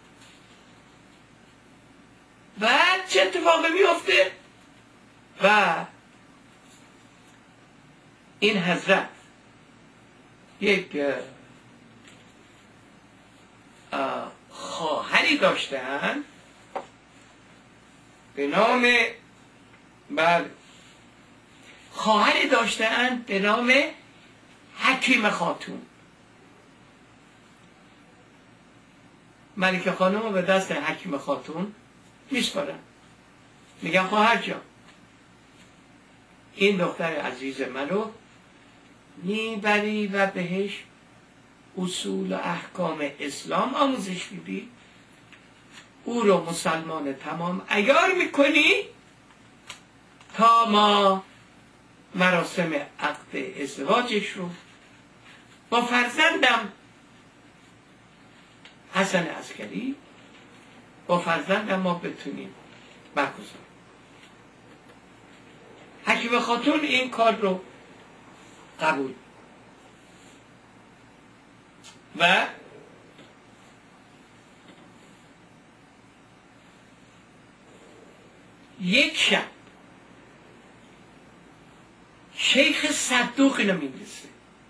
[SPEAKER 2] بعد چه اتفاقی میفته؟ و این حضرت یک خواهری داشتن به نام خواهری داشتن به نام حکیم خاتون. ملکه خانم رو به دست حکیم خاتون میسپارن، میگن خواهر جان این دختر عزیز منو میبری و بهش اصول و احکام اسلام آموزش میدی، او رو مسلمان تمام عیار میکنی تا ما مراسم عقد ازدواجش رو با فرزندم حسن عسکری با فرزندم ما بتونیم برگزاریم. حکیم خاتون این کار رو قبول و یک شب شیخ صدوق اینو می‌نویسه.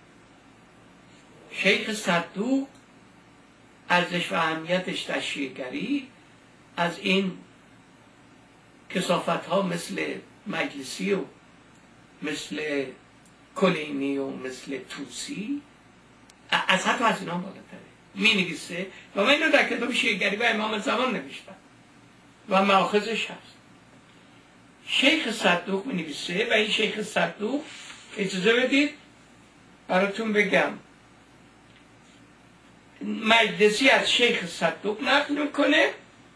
[SPEAKER 2] شیخ صدوق ارزش و اهمیتش تشیع‌گری از این کثافت ها مثل مجلسی و مثل کلینی و مثل توسی از حتی از اینا بالاتره می نویسه و من اینو در کتاب شیع‌گری و امام زمان نوشتم و مأخذش هست. شیخ صدوق می نویسه و این شیخ صدوق اجازه بدید براتون بگم مجلسی از شیخ صدوق نقل میکنه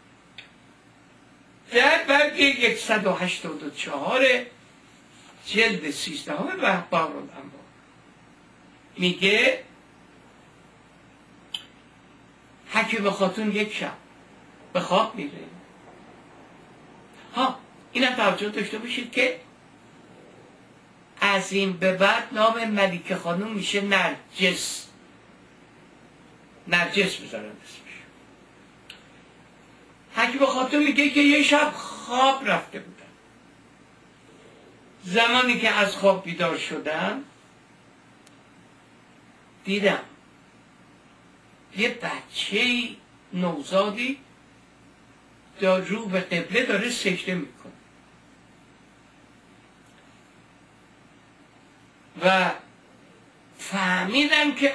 [SPEAKER 2] در برگ 184 جلد 13 بهبار الانوار میگه حکیم خاتون یک شب به خواب میره. اینم توجه داشته باشید که از این به بعد نام ملکه خانم میشه نرجس بذارن اسمش. حکیم خاتون میگه که یه شب خواب رفته بودم، زمانی که از خواب بیدار شدم دیدم یه بچه نوزادی رو به قبله داره سجده میکنه و فهمیدم که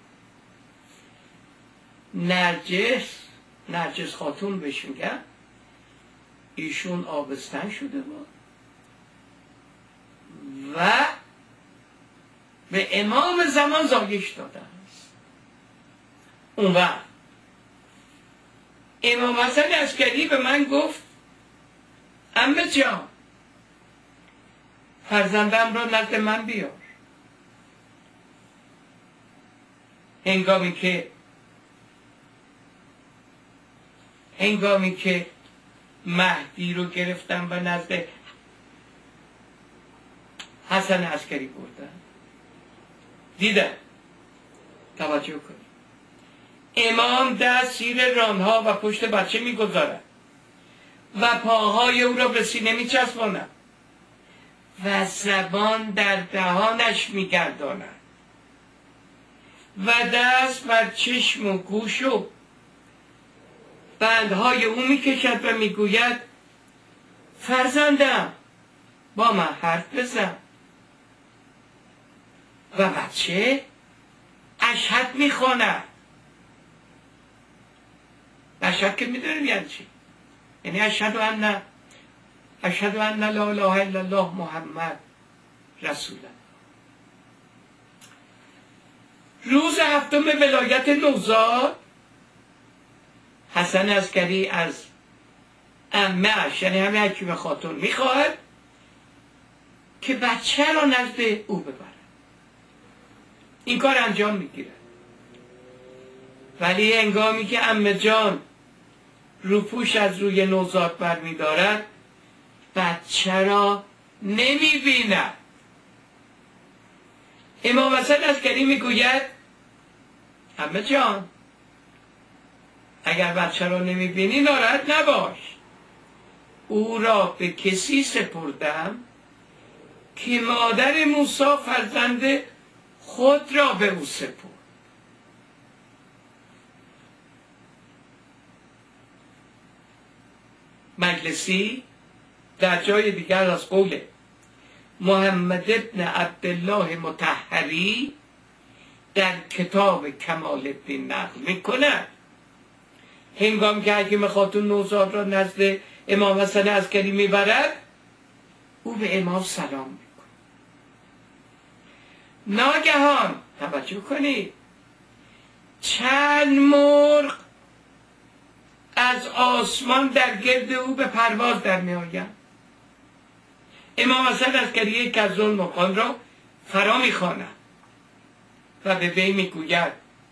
[SPEAKER 2] نرجس خاتون بهش میگن، ایشون آبستن شده بود و به امام زمان زایش داده است. اون وقت امام حسن عسکری به من گفت عمه جان فرزندم را نزد من بیار. هنگامی که مهدی رو گرفتم و نزد حسن عسکری بردن، دیدم توجه کنید امام دست زیر رانها و پشت بچه میگذارد و پاهای او را به سینه میچسباند و زبان در دهانش میگرداند و دست بر چشم و گوش و بندهای او میکشد و میگوید فرزندم با من حرف بزن. و بچه اشهد میخواند. اشهد که میدونیم یعنی چی؟ یعنی اشهد ان لا اله الا الله محمد رسول الله. روز هفتم ولایت نوزاد حسن عسکری از عمه‌اش یعنی همین حکیم خاتون میخواهد که بچه را نزد او ببرد. این کار انجام میگیرد، ولی هنگامی که عمه جان روپوش از روی نوزاد برمیدارد بچه را نمیبیند. امام حسن عسکری میگوید عمه جان اگر بچه را نمیبینی ناراحت نباش، او را به کسی سپردم که مادر موسی فرزند خود را به او سپرد. مجلسی در جای دیگر از قول محمد ابن عبدالله مطهری در کتاب کمال الدین نقل میکند هنگام که حکیم خاتون نوزاد را نزد امام حسن عسکری میبرد او به امام سلام میکنه. ناگهان توجه کنید چند مرغ از آسمان در گرد او به پرواز در می آیند. امام حسن عسکری یک از اون مرغان را فرا می خواند و به وی می گوید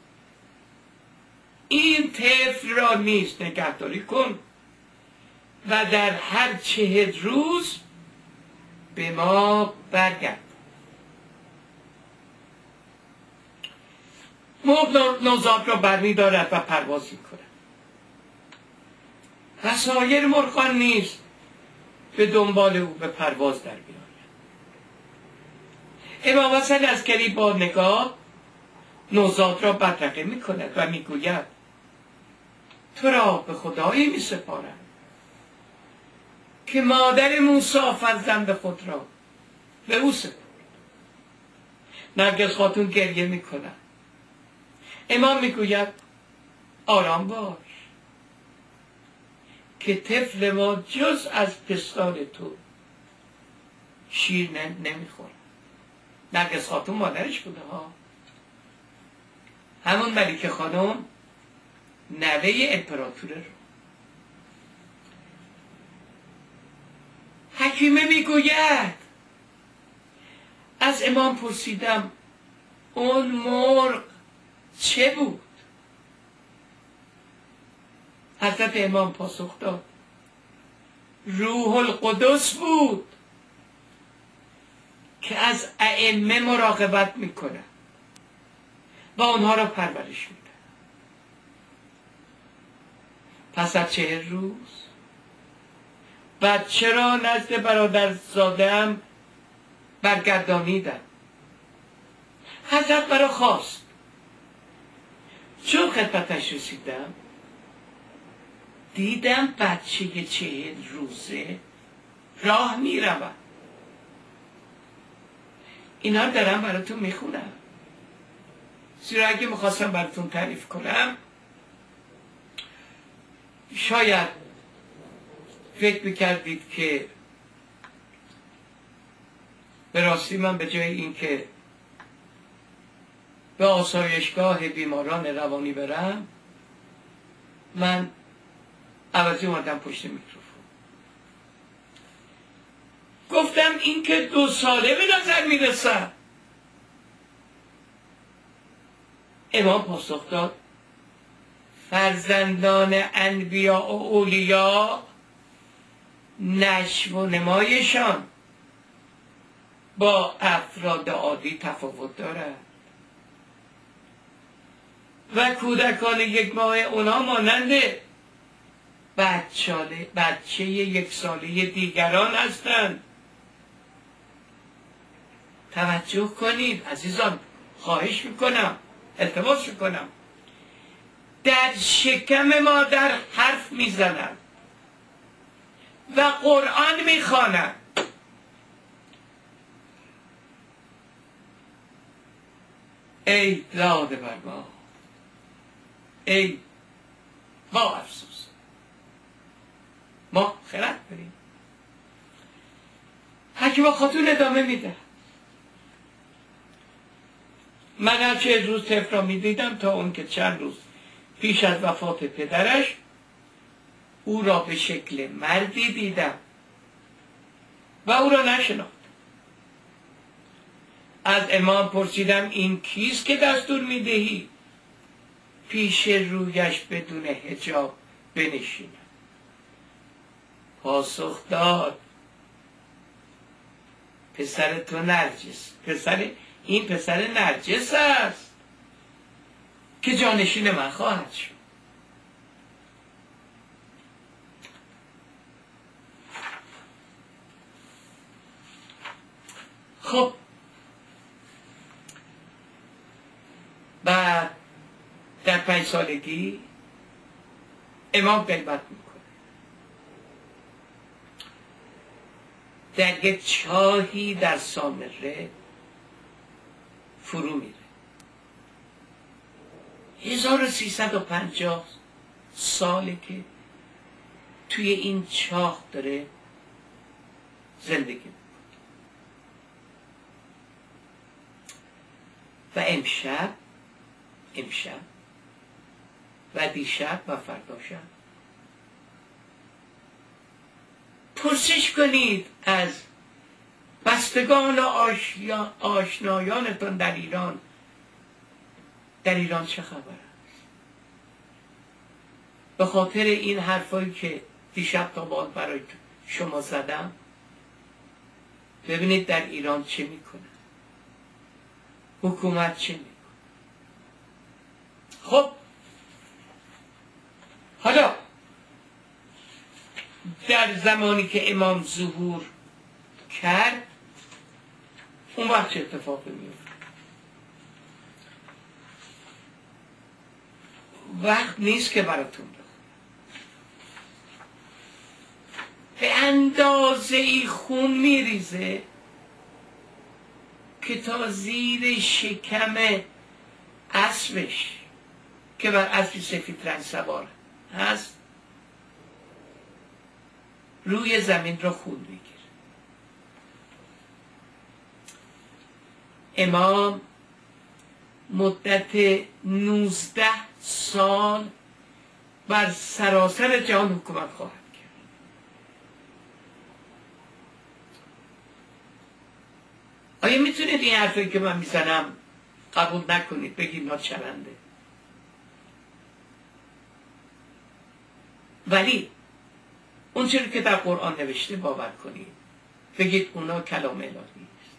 [SPEAKER 2] این طفل را نیز نگهداری کن و در هر 40 روز به ما برگرد. مرغ نوزاد را برمی دارد و پرواز می کند و سایر مرغان نیز به دنبال او به پرواز در می آیند. امام حسن عسکری با نگاه نوزاد را بدرقه می کند و می گوید تو را به خدایی می سپارم که مادر موسی فرزند خود را به او سپرد. نرگس خاتون گریه می کند. امام می گوید آرام باش که طفل ما جز از پستان تو شیر نمیخوره. نرگس خاتون مادرش بوده ها. همون ملکه خانم نوه امپراتوره رو. حکیمه میگوید از امام پرسیدم اون مرغ چه بود؟ حضرت امام پاسخ داد روح القدس بود که از ائمه مراقبت میکنه و آنها را پرورش میده. پس از 40 روز بچه را نزد برادرزاده‌ام برگردانیدم. حضرت مرا خواست چون خدمتش رسیدم دیدم بچه 40 روزه راه میرود. اینا دارم براتون میخونم، زیرا اگه میخواستم براتون تعریف کنم شاید فکر میکردید که به راستی من به جای اینکه به آسایشگاه بیماران روانی برم، من عوضی اومدم پشت میکروفون. گفتم این که 2 ساله به نظر میرسد. امام پاسخ داد فرزندان انبیا و اولیا نشو و نمایشان با افراد عادی تفاوت دارد و کودکان 1 ماه اونا مانند بچه 1 ساله دیگران هستند. توجه کنید عزیزان، خواهش میکنم، التماس میکنم. در شکم مادر حرف میزنند و قرآن میخوانند. ای داده بر ما، ای ما افسوس، ما خرد بریم. حکیما خاتون ادامه میده من هر 40 روز طفل را میدیدم تا اون که چند روز پیش از وفات پدرش او را به شکل مردی دیدم و او را نشناختم. از امام پرسیدم این کیست که دستور میدهی پیش رویش بدون حجاب بنشینم؟ پاسخ داد پسر تو نرجس، این پسر نرجس است که جانشین من خواهد شد. خب بعد در 5 سالگی امام غیبت میکنه، در یک چاهی در سامره فرو میره. 1350 ساله که توی این چاه داره زندگی میکنه و امشب و دیشب و فردا شب پرسش کنید از بستگان و آشنایانتون در ایران چه خبر است؟ به خاطر این حرفایی که دیشب تا بعد برای شما زدم ببینید در ایران چه میکنه، حکومت چه میکنه. خب حالا در زمانی که امام ظهور کرد اون وقت چه اتفاقی میفته؟ وقت نیست که براتون بخونم. به اندازه ای خون میریزه که تا زیر شکم اسبش که بر اسبی سفید رنگ سوار هست روی زمین را خون میگیره. امام مدت 19 سال بر سراسر جهان حکومت خواهد کرد. آیا میتونید این حرفی که من میزنم قبول نکنید، بگید ناچرنده؟ ولی اون چیزی که در قرآن نوشته باور کنید، بگید اونا کلام الهی است.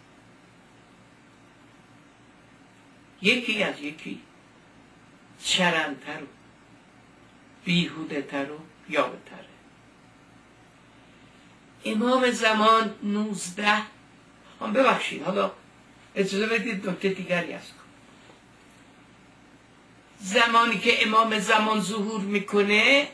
[SPEAKER 2] یکی از یکی چرندتر و بیهوده تر و یاوه تره. امام زمان 19 ببخشید حالا اجازه بدید نکته دیگری از کنم. زمانی که امام زمان ظهور میکنه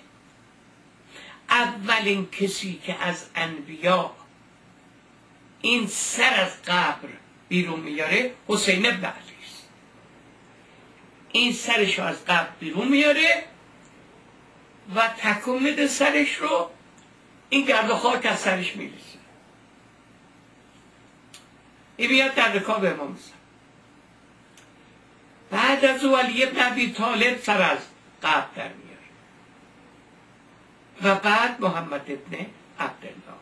[SPEAKER 2] اولین کسی که از انبیا این سر از قبر بیرون میاره حسین ابن علی است. این سرش رو از قبر بیرون میاره و تکون میده سرش رو، این گرد و خاک از سرش میرسه. این بیاد در رکاب امام زمان. بعد از او علی ابن ابی طالب سر از قبر در میاره و بعد محمد ابن عبدالله.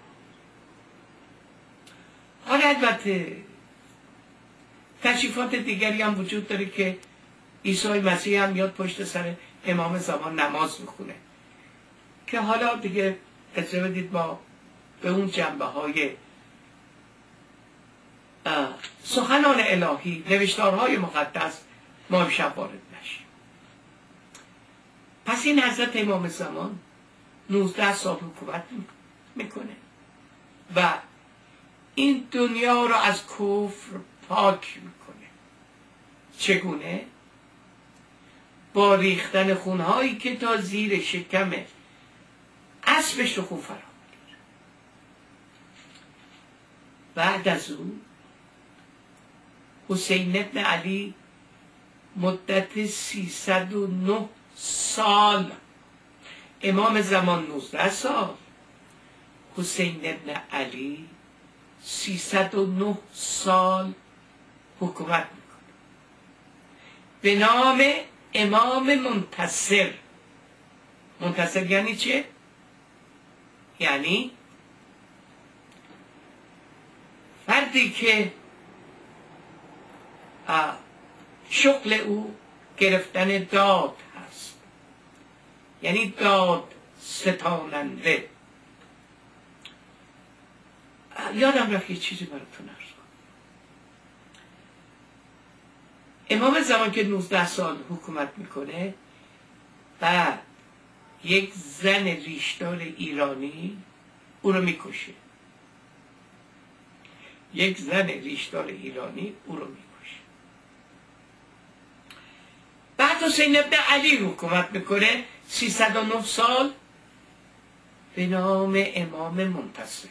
[SPEAKER 2] حالا البته تشریفات دیگری هم وجود داره که عیسی مسیح هم میاد پشت سر امام زمان نماز میخونه که حالا دیگه اجازه بدید ما به اون جنبه های سخنان الهی، نوشتارهای مقدس ما امشب وارد نشیم. پس این حضرت امام زمان 19 سال حکومت میکنه و این دنیا رو از کفر پاک میکنه. چگونه؟ با ریختن خونهایی که تا زیر شکم اسبش رو خون فرا میگیره. بعد از اون حسین ابن علی مدت 309 سال، امام زمان 19 سال، حسین ابن علی 309 سال حکومت میکنه به نام امام منتصر. منتصر یعنی چه؟ یعنی فردی که شغل او گرفتن داد هست، یعنی داد ستاننده. یادم رفت یه چیزی براتون عرض کنم. امام زمان که 19 سال حکومت میکنه بعد یک زن ریشدار ایرانی او رو میکشه. یک زن ریشدار ایرانی او رو میکشه. بعد حسین ابن علی حکومت میکنه 309 سال به نام امام منتصر.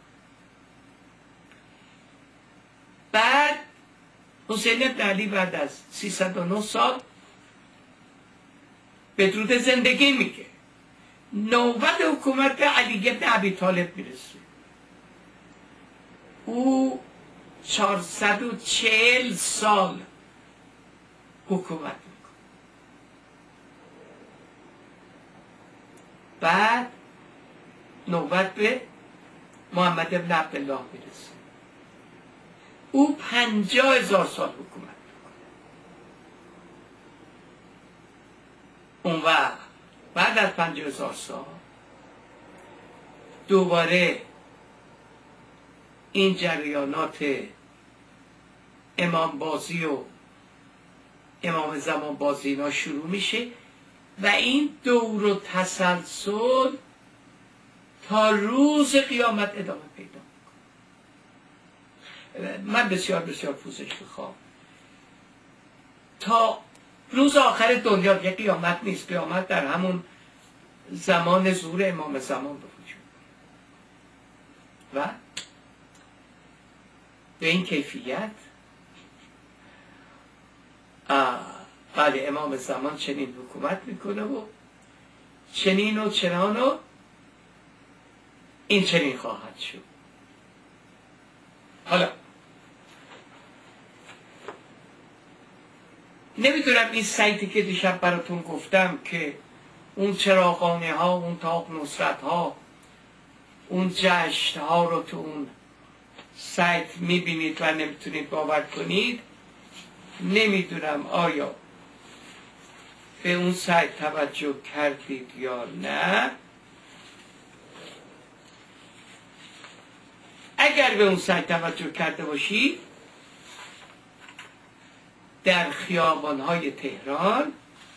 [SPEAKER 2] بعد حسین ابن علی بعد از 309 سال بدرود زندگی میگه. نوبت حکومت علی ابن ابی طالب میرسه. او 440 سال حکومت میکنه. بعد نوبت به محمد ابن عبدالله میرسه. او 50,000 سال حکومت میکنه. اون وقت بعد از 50,000 سال دوباره این جریانات امام بازی و امام زمان بازی اینا شروع میشه و این دور و تسلسل تا روز قیامت ادامه پیدا میکنه. من بسیار بسیار پوزش میخوام تا روز آخر دنیا. یه قیامت نیست، قیامت در همون زمان ظهور امام زمان به وجود و به این کیفیت بله امام زمان چنین حکومت میکنه و چنین و چنان و این چنین خواهد شد. حالا نمیدونم این سایتی که دیشب براتون گفتم که اون چراغانه ها، اون تاق نصرت ها، اون جشن ها رو تو اون سایت میبینید و نمیتونید باور کنید. نمیدونم آیا به اون سایت توجه کردید یا نه. اگر به اون سایت توجه کرده باشید در خیابان‌های تهران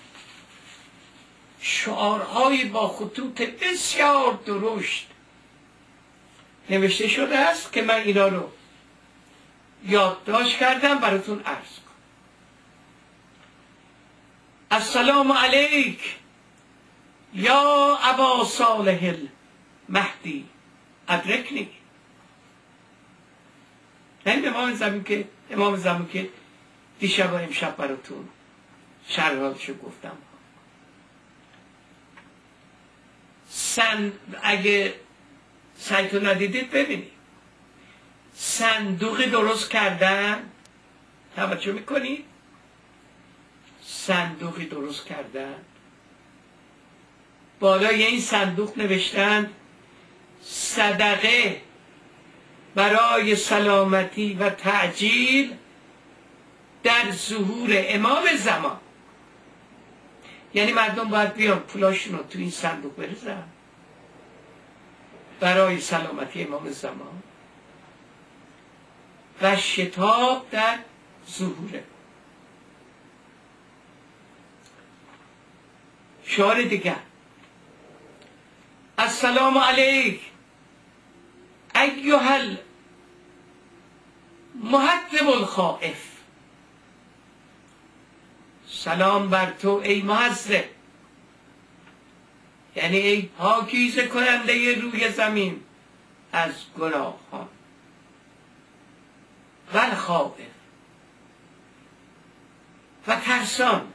[SPEAKER 2] شعارهای با خطوط بسیار درشت نوشته شده است که من اینا رو یادداشت کردم براتون عرض کنم. السلام علیک یا ابا صالح المهدی ادرکنی. این امام زمان که دیشب و امشب براتون شرحالشو گفتم. اگه سایتو ندیدید ببینید، صندوقی درست کردن، توجه میکنید؟ صندوقی درست کردن، بالای این صندوق نوشتن صدقه برای سلامتی و تعجیل در ظهور امام زمان. یعنی مردم باید بیان پولاشون رو تو این صندوق بریزن برای سلامتی امام زمان و شتاب در ظهوره. شعار دیگر: السلام علیک ایها المهذب الخائف. سلام بر تو ای مهذب، یعنی ای پاکیزه کننده روی زمین از گناهان، و الخائف و ترسان.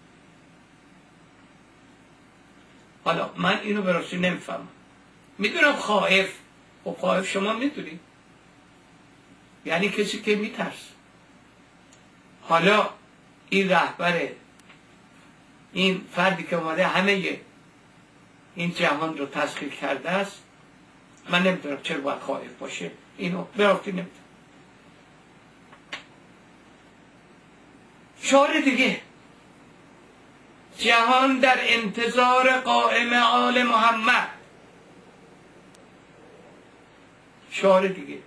[SPEAKER 2] حالا من اینو به راستی نمیفهمم. میدونم خائف، و خائف شما میدونید یعنی کسی که میترس. حالا این رهبر، این فردی که اومده همه این جهان رو تسخیر کرده است، من نمیدونم چرا باید خائف باشه. اینو به راستی نمیدونم. شعار دیگه: جهان در انتظار قائم آل محمد. شعار دیگه: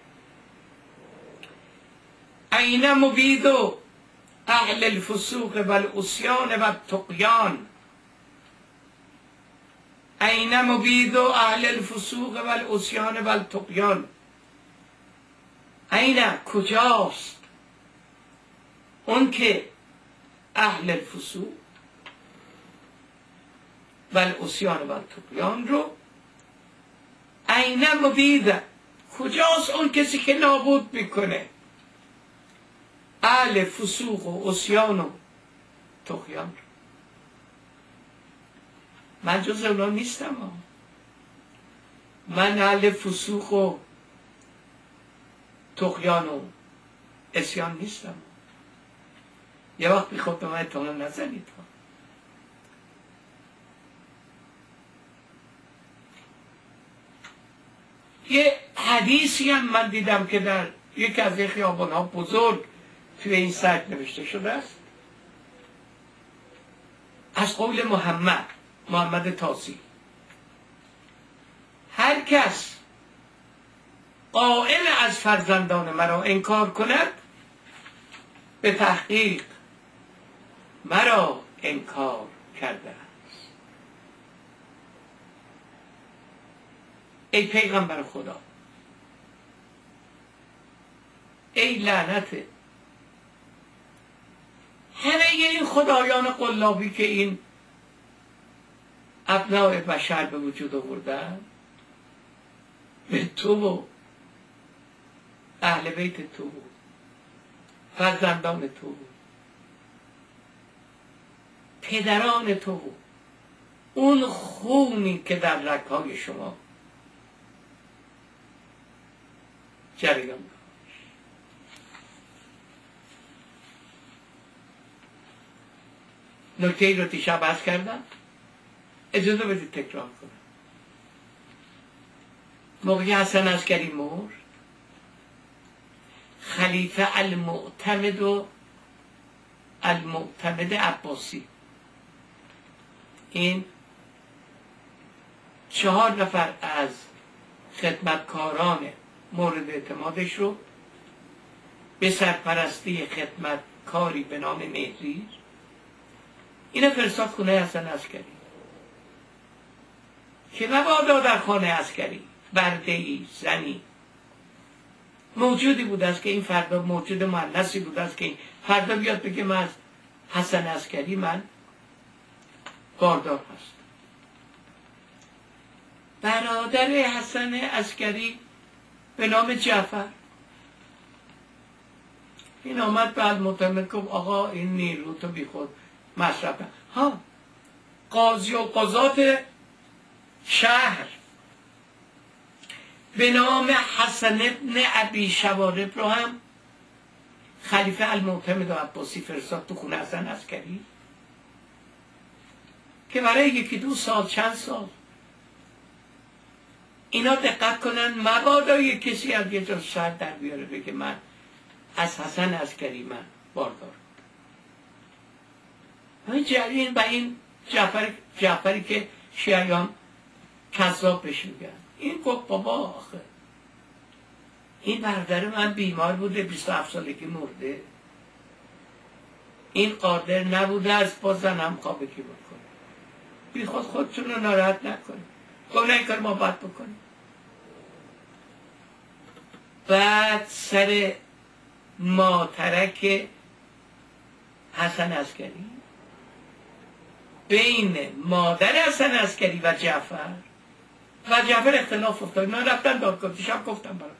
[SPEAKER 2] این مبید اهل الفسوق و العصیان و الطغیان. این مبید اهل الفسوق و العصیان و الطغیان. این کجاست اون که اهل الفسوق و العصیان و الطغیان رو، این مبید، کجاست اون کسی که نابود میکنه اهل فسوق و عصیان و طغیان رو. من جز اونا نیستم. من اهل فسوق و طغیان و عصیان نیستم. یه وقت بی خود به من اتهام نزنید. یه حدیثی هم من دیدم که در یکی از این خیابان‌ها بزرگ توی این سایت نوشته شده است، از قول محمد طاسی: هر کس قائل از فرزندان مرا انکار کند، به تحقیق مرا انکار کرده است. ای پیغمبر خدا، ای لعنته همه این خدایان قلابی که این ابناء بشر به وجود آوردن، به تو و اهل بیت تو و فرزندان تو و پدران تو و اون خونی که در رگ‌های شما جریان داشت. نکته ای رو دیشب عرض کردم، اجازه بدید تکرار کنم. موقعی حسن عسکری مرد، خلیفه المعتمد عباسی، این 4 نفر از خدمتکاران مورد اعتمادش رو به سرپرستی خدمتکاری به نام مهری اینو فرستاد خونه حسن عسکری که مبادا در خانه عسکری برده‌ای، زنی موجودی بود است که این فردا موجود مؤنثی بود است که این فردا بیاد بگه من از حسن عسکری من باردار هست. برادر حسن عسکری به نام جعفر، این آمد به المعتمد گفت آقا این نیرو تو بی خود مصرف ها. قاضی و قضات شهر به نام حسن ابن ابی شوارب رو هم خلیفه المعتمد و عباسی فرستاد تو خونه حسن عسکری که برای یکی دو سال چند سال اینا دقت کنن مبادا یک کسی از یه جا شهر در بیاره بگه من از حسن عسکری من باردار. این جریان و این جعفری که شیعیان کذاب بهش میگن، این گفت بابا آخه این برادر من بیمار بوده 27 سالگی مرده، این قادر نبوده از با زنم خوابگی بکنه، بی خود خودتون رو ناراحت نکنید، گفت نه این کار ما باید بکنیم. بعد سر ماترک حسن عسکری بین مادر حسن عسکری و جعفر اختلاف افتاد. من رفتن دادگاه، دیشب گفتم برات،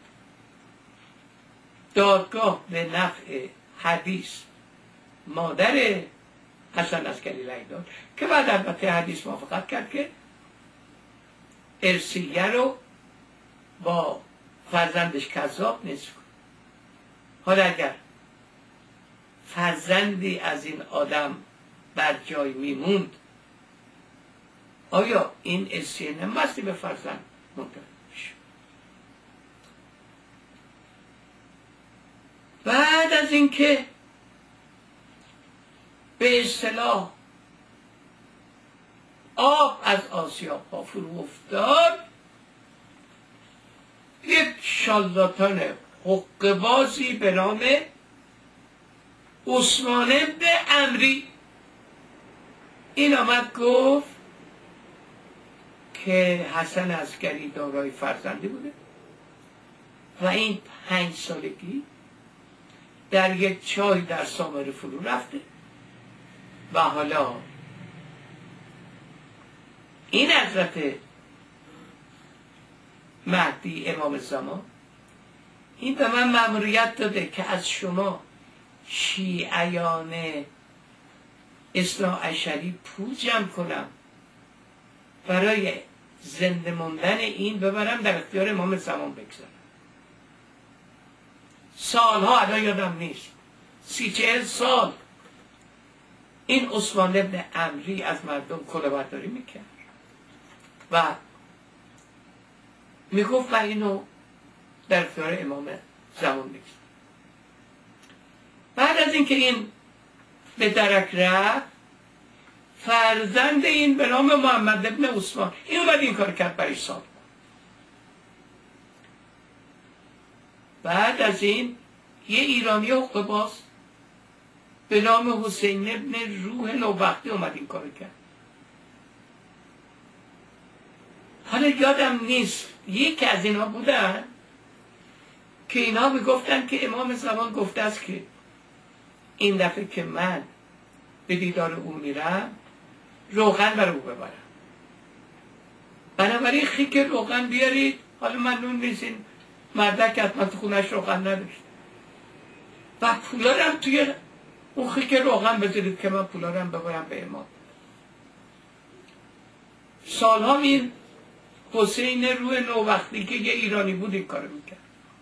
[SPEAKER 2] دادگاه به نفع حدیث مادر حسن عسکری رأی داد که بعد البته حدیث موافقت کرد که ارثیه رو با فرزندش کذاب نصف کن. حالا اگر فرزندی از این آدم بر جای میموند، آیا این ارثیه نمی‌بستی به فرزند منتقل بشه؟ بعد از اینکه به اصطلاح آب از آسیاب ها فرو افتاد، یک شالاتان حقه‌بازی به نام عثمان بن عمری این آمد گفت که حسن عسکری دارای فرزندی بوده و این 5 سالگی در یک چای در سامره فرو رفته و حالا این حضرت مهدی امام زمان این به من مأموریت داده که از شما شیعیان اثناعشری پول جمع کنم برای زنده موندن این ببرم در اختیار امام زمان بگذارم. سالها الان یادم نیست 30-40 سال این عثمان ابن عمری از مردم کلاهبرداری میکرد و میگفت و اینو در اختیار امام زمان بگذارم. بعد از اینکه این به درک رفت، فرزند این به نام محمد ابن عثمان این اومد این کار کرد برای سال. بعد از این یه ایرانی حقه‌باز به نام حسین ابن روح نوبختی اومد این کار کرد. حالا یادم نیست یکی از اینا بودن که اینا میگفتن که امام زمان گفته است که این دفعه که من به دیدار او میرم روغن برای او ببرم، بنابراین خیک روغن بیارید. حالا من نون نیستین مردک حتما تو خونش روغن نداشت و پولا رو هم توی اون خیک روغن بذارید که من پولا رو هم ببرم به امام. سالها این حسین روح نوبختی که یه ایرانی بود این کارو میکرد.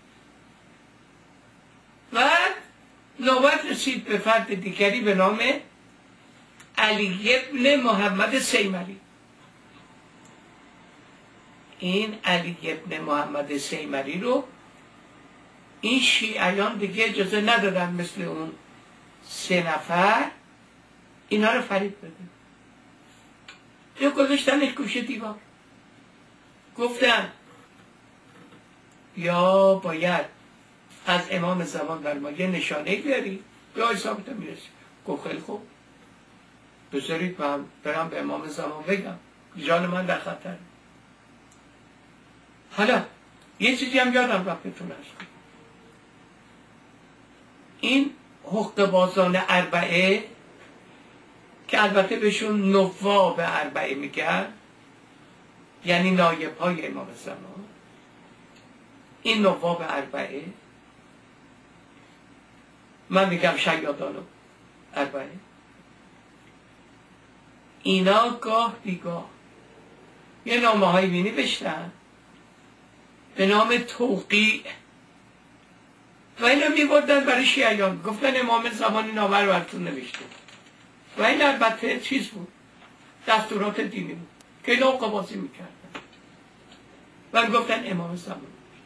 [SPEAKER 2] و نوبت رسید به فرد دیگری به نام علی ابن محمد سیمری. این علی ابن محمد سیمری رو این شیعیان دیگه اجازه ندادن مثل اون 3 نفر اینا رو فریب بده. یه گذاشتنش گوشه دیوار، گفتن یا باید از امام زمان بر ما یه نشانه بیاری یا حسابت میرسی. گفت خیلی خوب بذارید من برم به امام زمان بگم جان من در خطر. حالا یه چیزی هم یادم رفت بتونه هست، این حقه‌بازان اربعه که البته بهشون نواب اربعه میگن، یعنی نایب های امام زمان. این نواب اربعه، من میگم شیادان اربعه، اینا گاه بیگاه یه نامه هایی مینوشتن به نام توقیع و اینا میبردن برای شیعیان، گفتن امام زمان این نامه رو براتون نوشته و این البته چیز بود، دستورات دینی بود که اینا قباضی میکردن و گفتن امام زمان.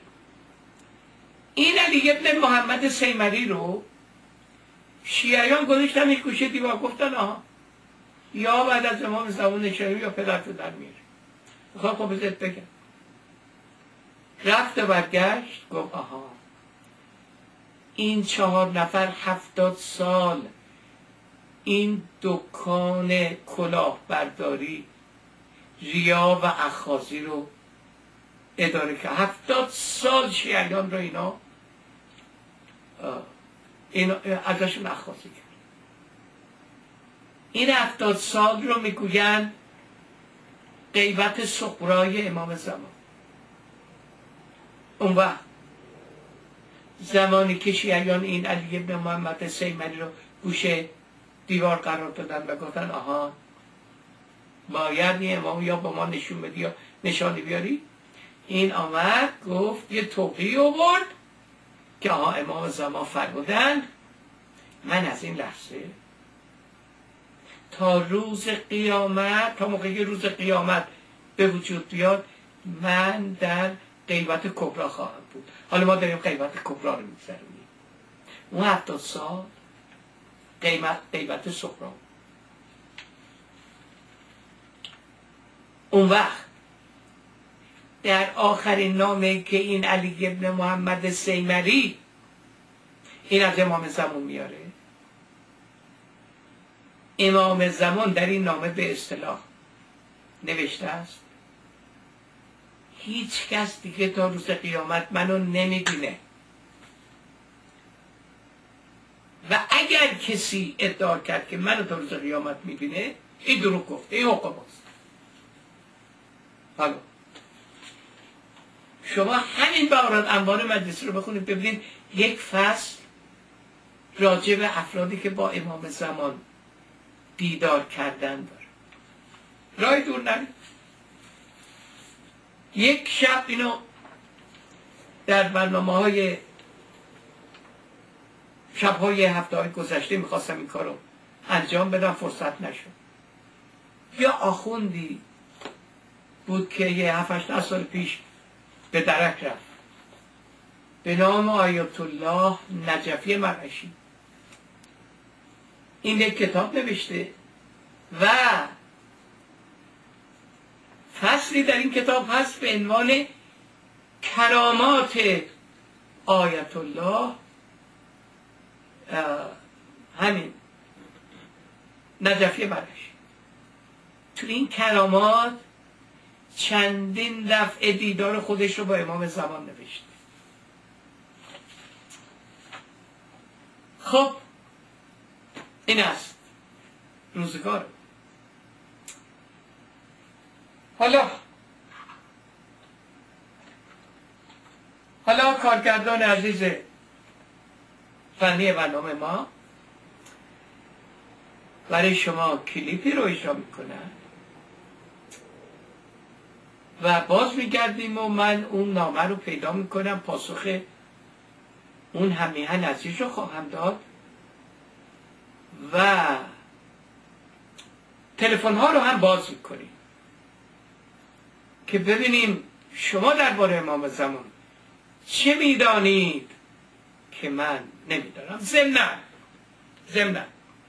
[SPEAKER 2] این علی ابن محمد سیمری رو شیعیان گذاشتن یک گوشه دیوار، گفتن آها یا بعد از امام زمان نشانی یا پدرتو در میره. خب بذارت بگم، رفت و برگشت گفت آها این 4 نفر 70 سال این دکان کلاه برداری ریا و اخاذی رو اداره کرد. 70 سال شیعیان رو اینا ازشون اخاذی کرد. این 70 سال رو میگوین غیبت صغرای امام زمان. اون وقت زمانی که شیعیان این علی ابن محمد سیمری رو گوشه دیوار قرار دادن و گفتن آها باید این امام یا با ما نشون بدی یا نشانی بیاری، این آمد گفت یه توقیع آورد که آها امام زمان فرمودن من از این لحظه تا روز قیامت، تا موقعی روز قیامت به وجود بیاد من در غیبت کبرا خواهم بود. حالا ما داریم غیبت کبرا رو می‌گذرونیم. اون 70 سال غیبت صغرا. اون وقت در آخرین نامه که این علی ابن محمد سیمری این از امام زمان میاره، امام زمان در این نامه به اصطلاح نوشته است هیچ کس دیگه تا روز قیامت منو نمیبینه و اگر کسی ادعا کرد که منو تا روز قیامت میبینه این دروغ گفته، این حقوقاست. حالا شما همین بهارات انوار مجلسی رو بخونید ببینید یک فصل راجع به افرادی که با امام زمان دیدار کردن داره. راه دور نرید. یک شب اینو در برنامه‌های شب‌های هفته‌های گذشته میخواستم این کارو انجام بدم، فرصت نشد. یا آخوندی بود که یه 7-8 سال پیش به درک رفت به نام آیت الله نجفی مرعشی. این یک کتاب نوشته و فصلی در این کتاب هست به عنوان کرامات آیت الله همین نجفی مرعشی. تو این کرامات چندین دفعه دیدار خودش رو با امام زمان نوشته. خب این است روزگار. حالا کارگردان عزیز فنی برنامه ما برای شما کلیپی رو اجرا میکنن و باز میگردیم و من اون نامه رو پیدا میکنم، پاسخ اون همیهن عزیز رو خواهم داد و تلفن ها رو هم باز میکنیم که ببینیم شما درباره امام زمان چه میدانید که من نمیدانم. ضمناً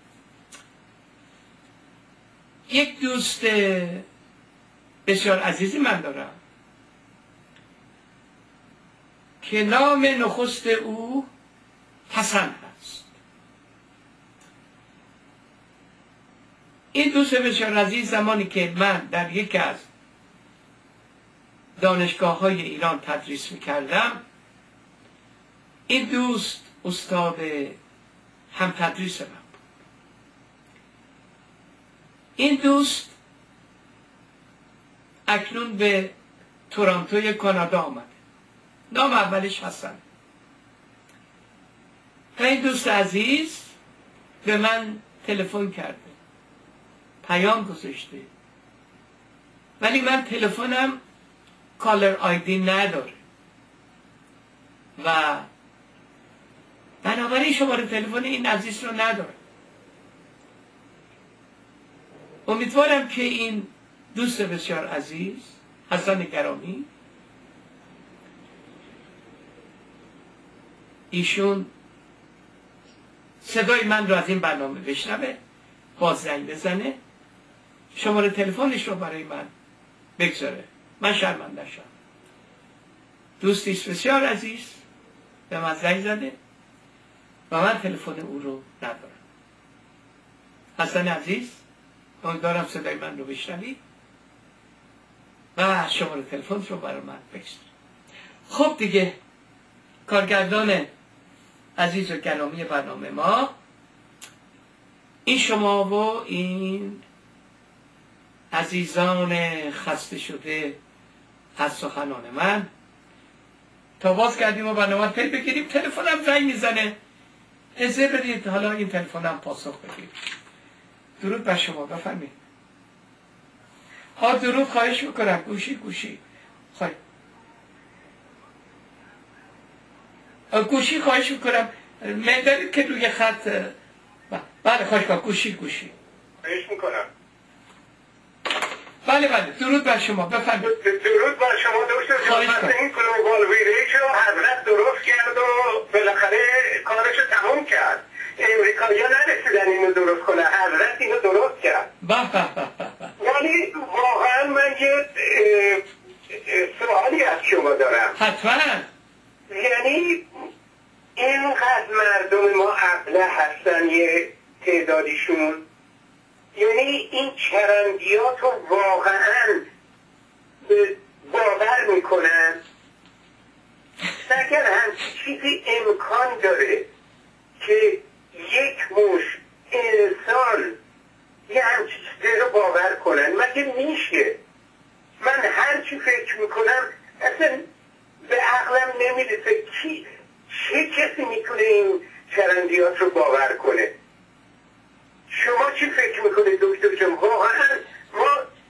[SPEAKER 2] یک دوست بسیار عزیزی من دارم که نام نخست او حسن هست. این دوست بسیار عزیز زمانی که من در یکی از دانشگاه های ایران تدریس میکردم، این دوست استاد هم تدریس من بود این دوست اکنون به تورنتوی کانادا آمده. نام اولش حسن. و این دوست عزیز به من تلفن کرده، پیام گذاشته، ولی من تلفنم کالر آیدی نداره و بنابراین شماره تلفن این عزیز رو نداره. امیدوارم که این دوست بسیار عزیز حسن گرامی، ایشون صدای من رو از این برنامه بشنوه، باز زنگ بزنه، شماره تلفنش رو برای من بگذاره، من شرمنده شم. دوستیست بسیار عزیز به من زنگ زده و من تلفن او رو ندارم. حسن عزیز، امیدوارم صدای من رو بشنوی و شماره تلفن رو برای من بگذار. خب دیگه کارگردان عزیز و گرامی برنامه ما، این شما و این عزیزان خسته شده از سخنان من، تا باز کردیم و برنامه پی بگیریم. تلفنم زنگ میزنه، اجازه بدید حالا این تلفنم پاسخ بدید. درود بر شما، بفرمایید. درود، خواهش میکنم، گوشی گوشی خواهش میکنم، مقداری که روی خط. بله خواهش میکنم، گوشی
[SPEAKER 3] خواهش میکنم.
[SPEAKER 2] بله درود بر شما، بفرمایید.
[SPEAKER 3] درود بر شما دکتر جان. این گلوبال ویلیج رو حضرت درست کرد و بالاخره کارش رو تمام کرد. امریکایی‌ها نرسیدن اینو درست کنه، حضرت اینو درست کرد. ولی واقعا من یه سوالی از شما دارم.
[SPEAKER 2] حتما.
[SPEAKER 3] یعنی اینقدر مردم ما ابله هستن، یه تعدادیشون، یعنی این چرندیات رو واقعا باور میکنن؟ اگر همچین چیزی امکان داره که یک مش انسان یه همچین چیزی رو باور کنن، مگه میشه؟ من هرچی فکر میکنم اصلا به عقلم نمیرسه چه کسی میتونه این چرندیات رو باور کنه؟ شما چی فکر میکنید دکتر جان؟ واقعا ما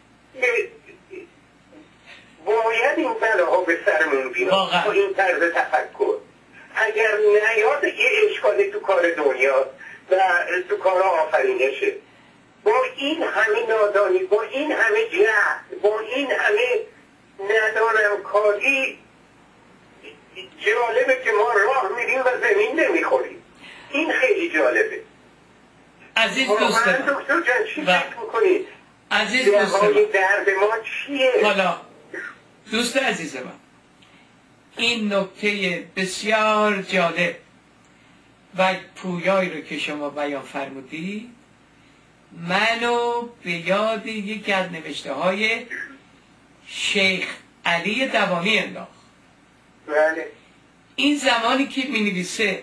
[SPEAKER 3] باید این بلاها به سرمون بیاد با این طرز تفکر. اگر نیاد یه اشکالی تو کار دنیا و تو کار آفرینشه، با این همه نادانی، با این همه جهل، با این همه ندانم کاری، جالبه که ما راه میریم و زمین نمیخوریم. این خیلی جالبه.
[SPEAKER 2] عزیز دوست من،
[SPEAKER 3] دکتر جان چی فکر میکنید؟
[SPEAKER 2] عزیز دوست من،
[SPEAKER 3] درد ما چیه؟
[SPEAKER 2] حالا دوست عزیز من، این نکته بسیار جالب و پویایی رو که شما بیان فرمودی منو به یاد یکی از نوشته های شیخ علی دوانی انداخت.
[SPEAKER 3] بله.
[SPEAKER 2] این زمانی که می نویسه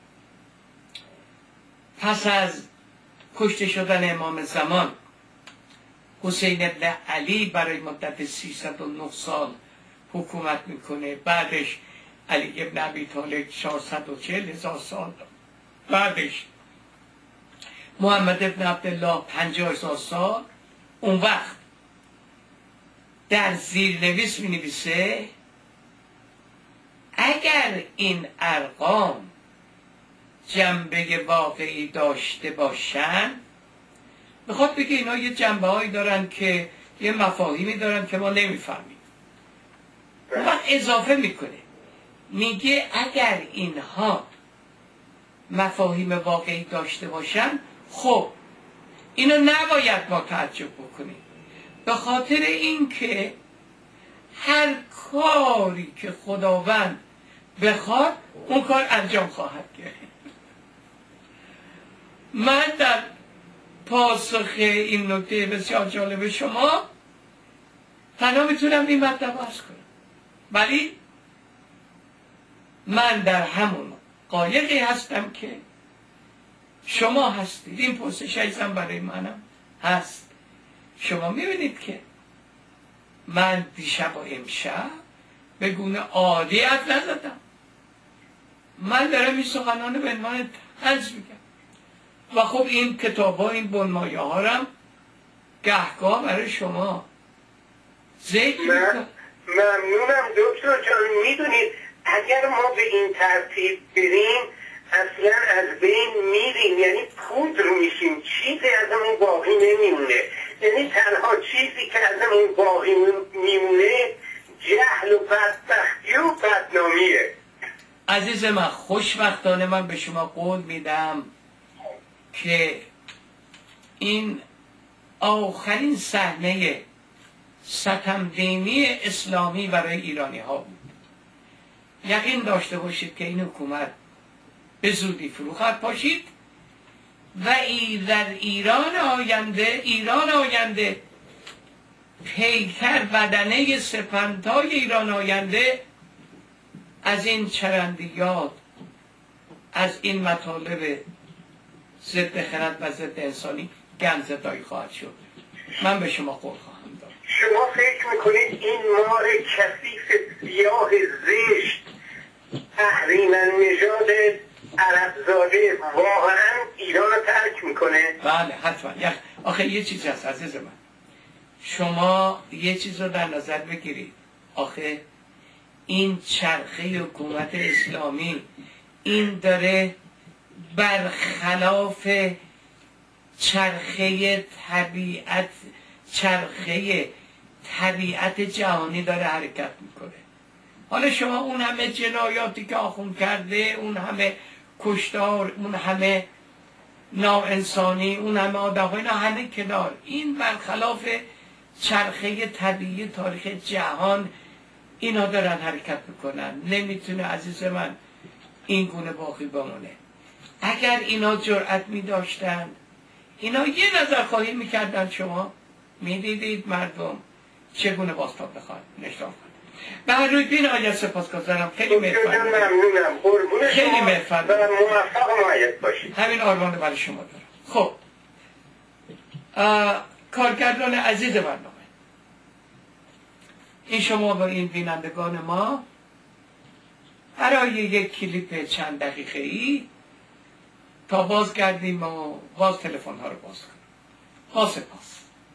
[SPEAKER 2] پس از کشته شدن امام زمان حسین ابن علی برای مدت 309 سال حکومت میکنه، بعدش علی ابن ابی طالب 440,000 سال، بعدش محمد ابن عبدالله 50,000 سال. اون وقت در زیرنویس می نویسه اگر این ارقام جنبه واقعی داشته باشن، میخواد بگه اینا یه جنبه هایی دارن که یه مفاهیمی دارن که ما نمیفهمیم. اون وقت اضافه میکنه، میگه اگر اینها مفاهیم واقعی داشته باشن، خب اینو نباید ما تعجب بکنیم، به خاطر اینکه هر کاری که خداوند بخواد اون کار انجام خواهد کرد. من در پاسخ این نکته بسیار جالب شما تنها میتونم این مطلب عرض کنم، ولی من در همون قایقی هستم که شما هستید. این پرسش عزیزم برای منم هست شما میبینید که من دیشب و امشب به گونه عادی حرف نزدم. من دارم این سخنان به عنوان طنز میگم و خب این کتاب ها، این بنمایه ها رم گهگاه برای شما ذکر میکنم.
[SPEAKER 3] ممنونم دکتر جان. میدونید اگر ما به این ترتیب بریم اصلا از بین میریم، یعنی پودر میشیم، چیزی ازمون باقی نمیمونه. یعنی تنها چیزی که ازمون باقی میمونه جهل و بدبختی و بدنامیه.
[SPEAKER 2] عزیز من، خوشبختانه من به شما قول میدم که این آخرین صحنه ستمدینی اسلامی برای ایرانی ها بود. یقین داشته باشید که این حکومت به زودی فرو خواهد پاشید و در ایران آینده پیکر بدنه سپندهای ایران آینده از این چرندیات، از این مطالب ضد خرد و ضد انسانی گمزدایی خواهد شد. من به شما قول خواهم داد.
[SPEAKER 3] شما فکر میکنید این مار کثیف سیاه زشت اهریمن نژاد عربزاده واقعا ایران رو ترک میکنه؟
[SPEAKER 2] بله حتما. آخه یه چیز هست عزیز من، شما یه چیز رو در نظر بگیرید. آخه این چرخه حکومت اسلامی این داره برخلاف چرخه طبیعت جهانی داره حرکت میکنه. حالا شما اون همه جنایاتی که آخوند کرده، اون همه کشتار، اون همه ناانسانی، اون همه آدم، اینا همه کنار، این برخلاف چرخه طبیعی تاریخ جهان اینا دارن حرکت میکنن. نمیتونه عزیز من این گونه باقی بمونه. اگر اینا جرأت میداشتن، اینا یه نظر خواهی میکردن، شما میدیدید مردم چگونه بازتاب بخواهد نشان کنند. به هر روی بین آید سپاسگزارم. خیلی
[SPEAKER 3] ممنونم.
[SPEAKER 2] خیلی مهربان.
[SPEAKER 3] موفق و معید باشید.
[SPEAKER 2] همین آرمان برای شما دارم. خب کارگردان عزیز برنامه، این شما با این بینندگان ما برای یک کلیپ چند دقیقه ای تا باز گردیم و باز تلفن ها رو باز کنیم. با سپاس.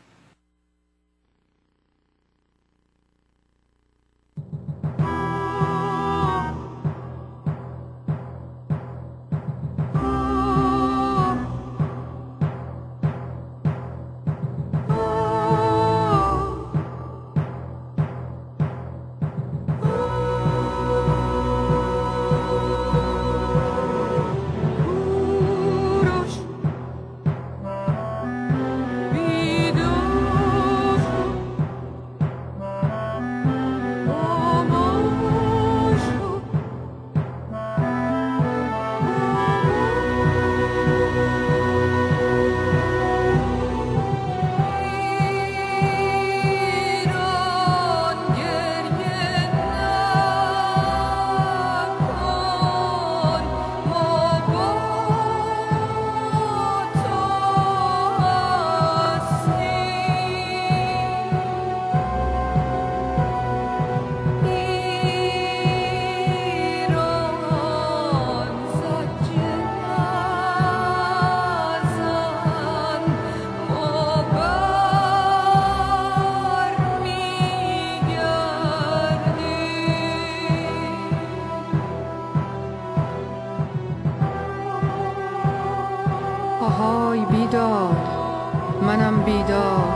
[SPEAKER 4] منم بیدار،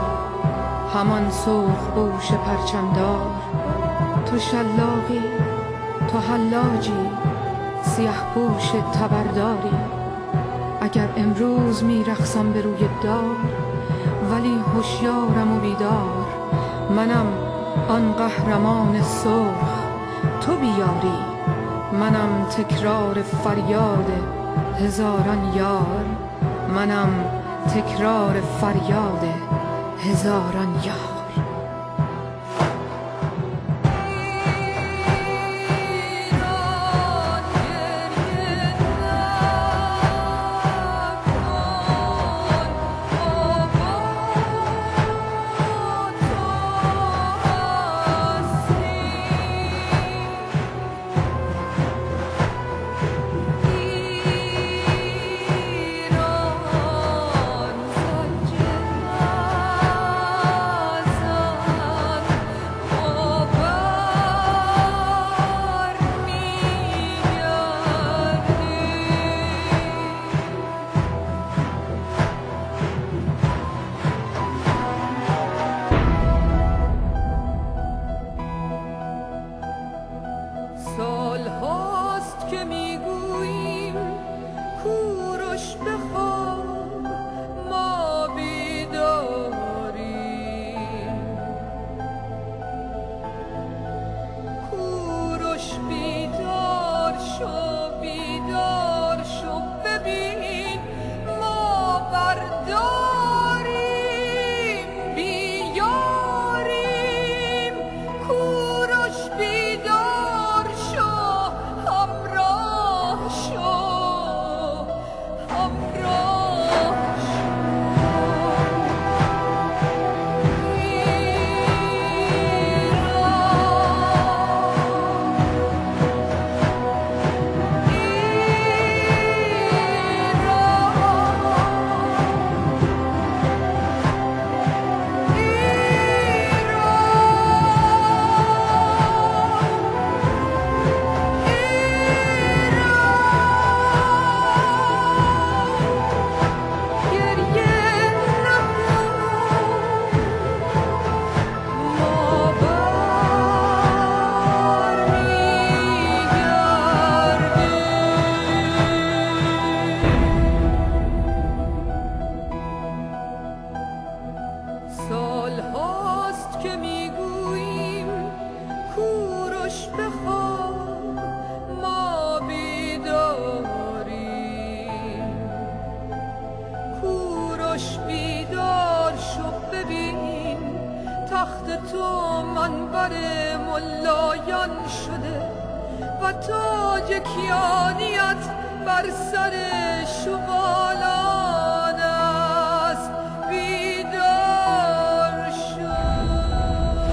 [SPEAKER 4] همان سرخ گوش پرچمدار. تو شلاقی، تو حلاجی، سیاه پوش تبرداری. اگر امروز میرقصم به روی دار، ولی هوشیارم و بیدار. منم آن قهرمان سرخ، تو بیاری. منم تکرار فریاد هزاران یار. منم تکرار فریاد هزاران یار. تخت تو منبر ملایان شده و تاج کیانیت بر سر شغالان است. بیدار شد.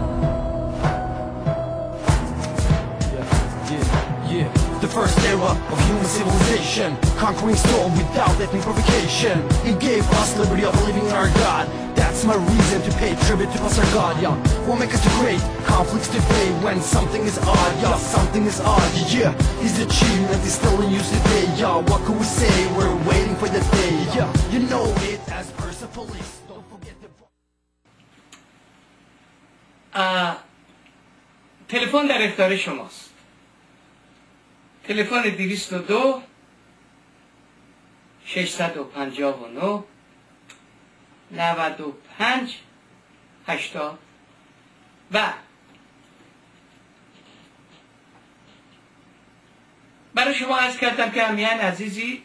[SPEAKER 5] The first era of human civilization, conquering storm without ethnic provocation. It gave us liberty of believing in our God. That's my reason to pay tribute to us, our God, yeah. What make us too great? Conflicts to pay when something is odd, yeah. Something is odd, yeah. His achievement is still in use today, yeah. What could we say? We're waiting for the day, yeah. You know it as Persepolis. Don't forget the...
[SPEAKER 2] تلفن در اختیار شماست. تلفن 202 659 95 80 و برای شما عرض کردم که امیان عزیزی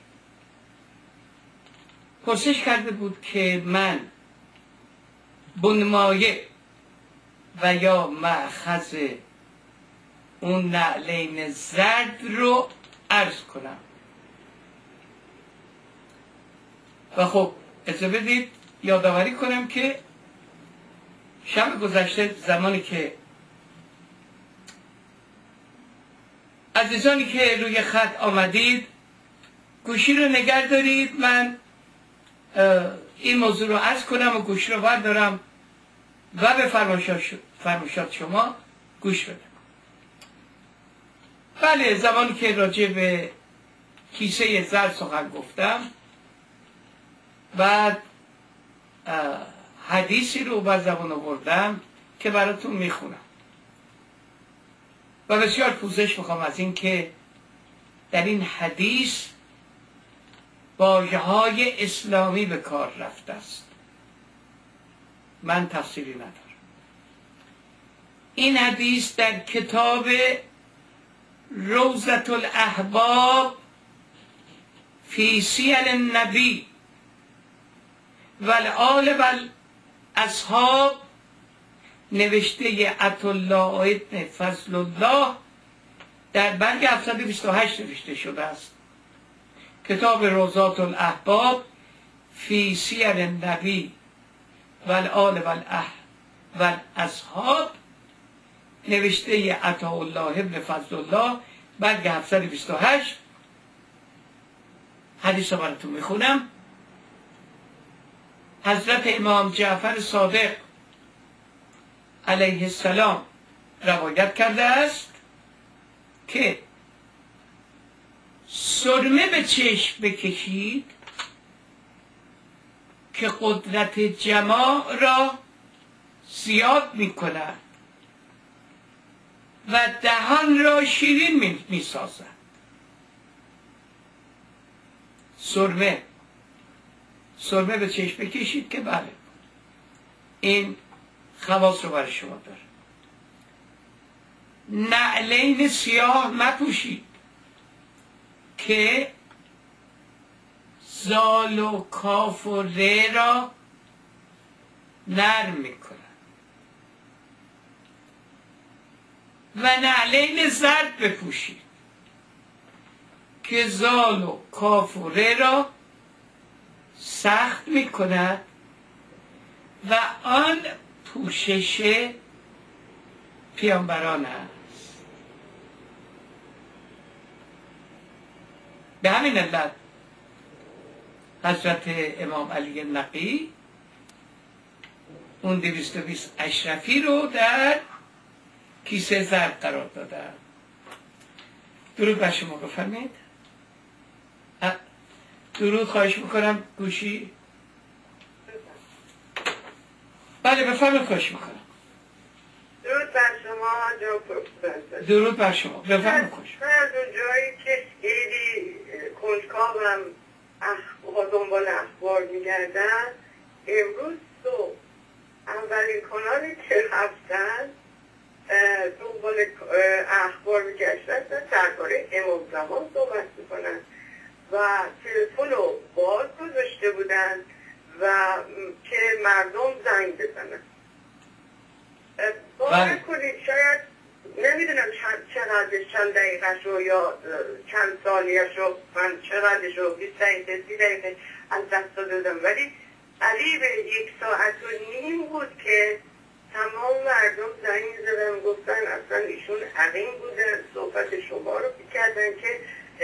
[SPEAKER 2] پرسش کرده بود که من بنمایه و یا مأخذ اون نعلین زرد رو عرض کنم و خب اجازه بدید یادآوری کنم که شب گذشته زمانی که عزیزانی که روی خط آمدید گوشی رو نگه دارید، من این موضوع رو عرض کنم و گوشی رو بردارم و به فرمایشات شما گوش بدم. بله، زمانی که راجع به کیسه زرد سخن گفتم بعد حدیثی رو بر زبان آوردم که براتون میخونم و بسیار پوزش میخوام از این که در این حدیث واژه‌های اسلامی به کار رفته است. من تفسیری ندارم. این حدیث در کتاب روضة الاحباب فی سیر النبی والآل والاصحاب نوشته عطاالله ابن فضل الله در برگ 728 نوشته شده است. کتاب روضة الاحباب فی سیر النبی والآل والاصحاب نوشته عطاالله ابن فضل الله برگ 728. حدیث رو براتون میخونم. حضرت امام جعفر صادق علیه السلام روایت کرده است که سرمه به چشم بکشید که قدرت جماع را زیاد می کند و دهان را شیرین می سازد. سرمه به چشم بکشید که بله این خواص رو برای شما داره. نعلین سیاه مپوشید که زال و کاف و ر را نرم میکنن و نعلین زرد بپوشید که زال و کاف و ر را سخت میکند و آن پوشش پیامبران است. به همین علت حضرت امام علی نقی اون 220 اشرفی رو در کیسه زرد قرار دادن. درود بر شما. بفرمایید. درود. خواهش میکنم گوشی. بله بفرمایید. خواهش میکنم.
[SPEAKER 3] درود بر شما جناب پروفسور.
[SPEAKER 2] درود بر شما. بفرمایید.
[SPEAKER 3] من از اون جایی که خیلی کنجکاوم دنبال اخبار میگردم، امروز صبح اولین کانالی که رفتن دنبال اخبار میگشتن درباره امام زمان صحبت میکنن و تلفن رو باز گذاشته بودن و که مردم زنگ بزنن. باور کنید شاید نمیدونم چند دقیقه شو یا چند ثانیه شو، من چقدر شو 20 دقیقه 30 دقیقه از دست دادم، ولی قریب 1 ساعت و نیم بود که تمام مردم زنگ زدن گفتن اصلا ایشون عقیم بودن، صحبت شما رو بکردن که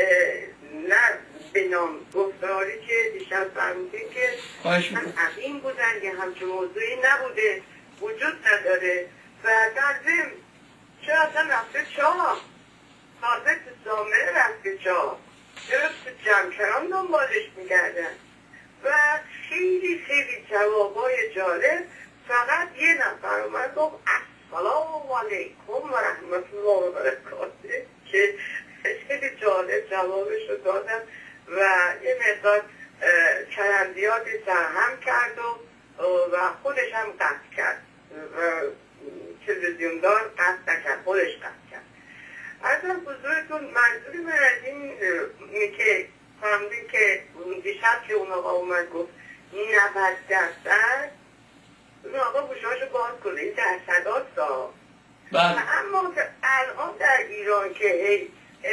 [SPEAKER 3] نه به نام گفتاری که دیشب فرمودین که عقیم بودن که همچون موضوعی نبوده وجود نداره و در ضمن چرا اصلا رفته چاه، تازه تو سامره رفته چاه، چرا تو جمکران دنبالش میگردن و خیلی خیلی جوابای جالب. فقط یه نفر اومد گفت السلام علیکم و رحمت الله و برکاته که خیلی جالب جوابش رو دادم و یه مقدار چرندیاتی سرهم کرد و خودش هم قطع کرد و تلویزیوندار قطع نکرد، خودش قطع کرد. اصلا حضورتون منظوری من از این که فهمدین که دیشب که اون آقا اومد گفت 90%، اون آقا گوشهاشو باز کنه این درصدات ها. اما الان در ایران که هی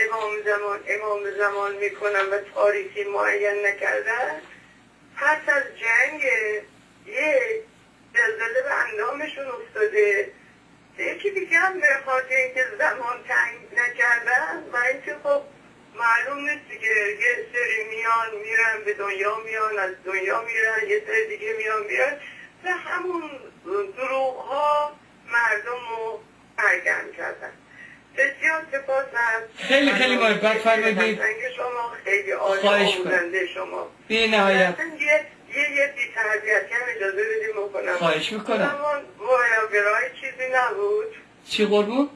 [SPEAKER 3] امام زمان میکنن و تاریخی معین نکردن، پس از جنگ یه زلزله به اندامشون افتاده، یکی دیگه هم به خاطر اینکه زمان تنگ نکردن و اینکه خب معلوم نیست که یه سری میرن به دنیا میان، از دنیا میرن، یه سری دیگه میرن و همون دروغ ها مردم رو سرگرم کردن. بسیار سپاس از
[SPEAKER 2] خیلی خیلی محبت فرمودید.
[SPEAKER 3] شما خیلی عالی آموزنده شما.
[SPEAKER 2] بی نهایت
[SPEAKER 3] یه بی تربیت هم اجازه بدیم بکنم.
[SPEAKER 2] خواهش میکنم.
[SPEAKER 3] همون وایاگرای چیزی نبود؟
[SPEAKER 2] چی قربون؟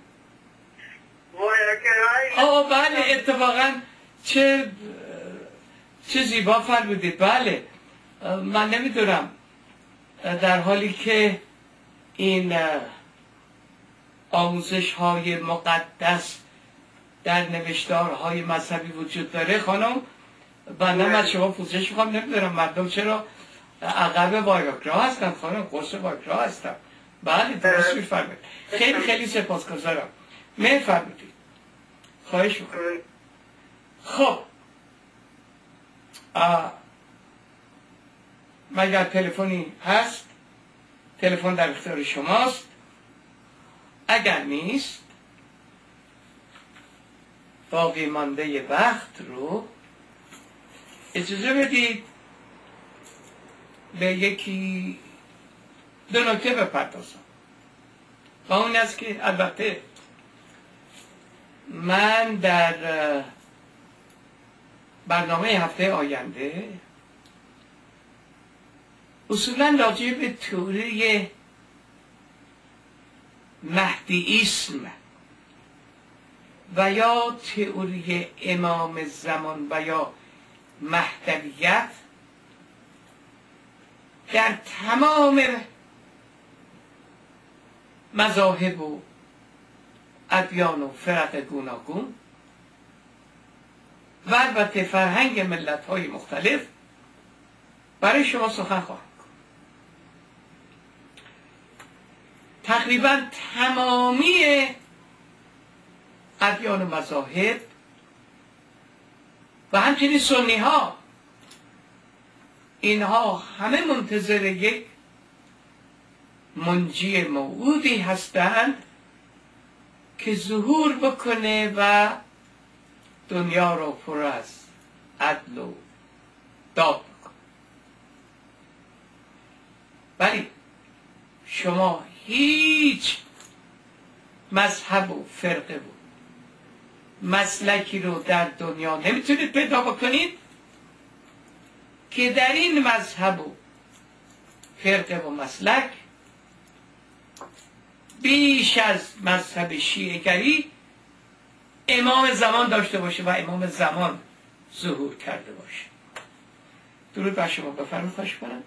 [SPEAKER 3] وایاگرای
[SPEAKER 2] بله اتفاقا چه زیبا فرمودید. بله من نمیدونم، در حالی که این آموزش های مقدس در نوشتارهای مذهبی وجود داره، خانم بنده از شما پوزش میخوام، نمیدونم مردم چرا عقب وایاگرا هستن. خانم قرص وایاگرا هستن. بله درست میفرمایید. خیلی خیلی سپاسگزارم. میفرمایید. خواهش میکنم. خب مگر تلفنی هست؟ تلفن در اختیار شماست. اگر نیست باقی مانده وقت رو اجازه بدید به دو نکته بپردازم و اون است که البته من در برنامه هفته آینده اصولا راجع به تئوری مهدیism و یا تئوری امام زمان و یا مهدویت در تمام مذاهب و ادیان و فرق گوناگون و البته فرهنگ ملت‌های مختلف برای شما سخن خواهم گفت. تقریبا تمامی ادیان و مذاهب و همچنین سنی ها، اینها همه منتظر یک منجی موعودی هستند که ظهور بکنه و دنیا رو پر از عدل و داد بکنه. ولی شما هیچ مذهب و فرقه و مسلکی رو در دنیا نمیتونید پیدا بکنید که در این مذهب و فرقه و مسلک بیش از مذهب شیعه‌گری امام زمان داشته باشه و امام زمان ظهور کرده باشه. درود بر شما. بفرمایید. خواهش کنم.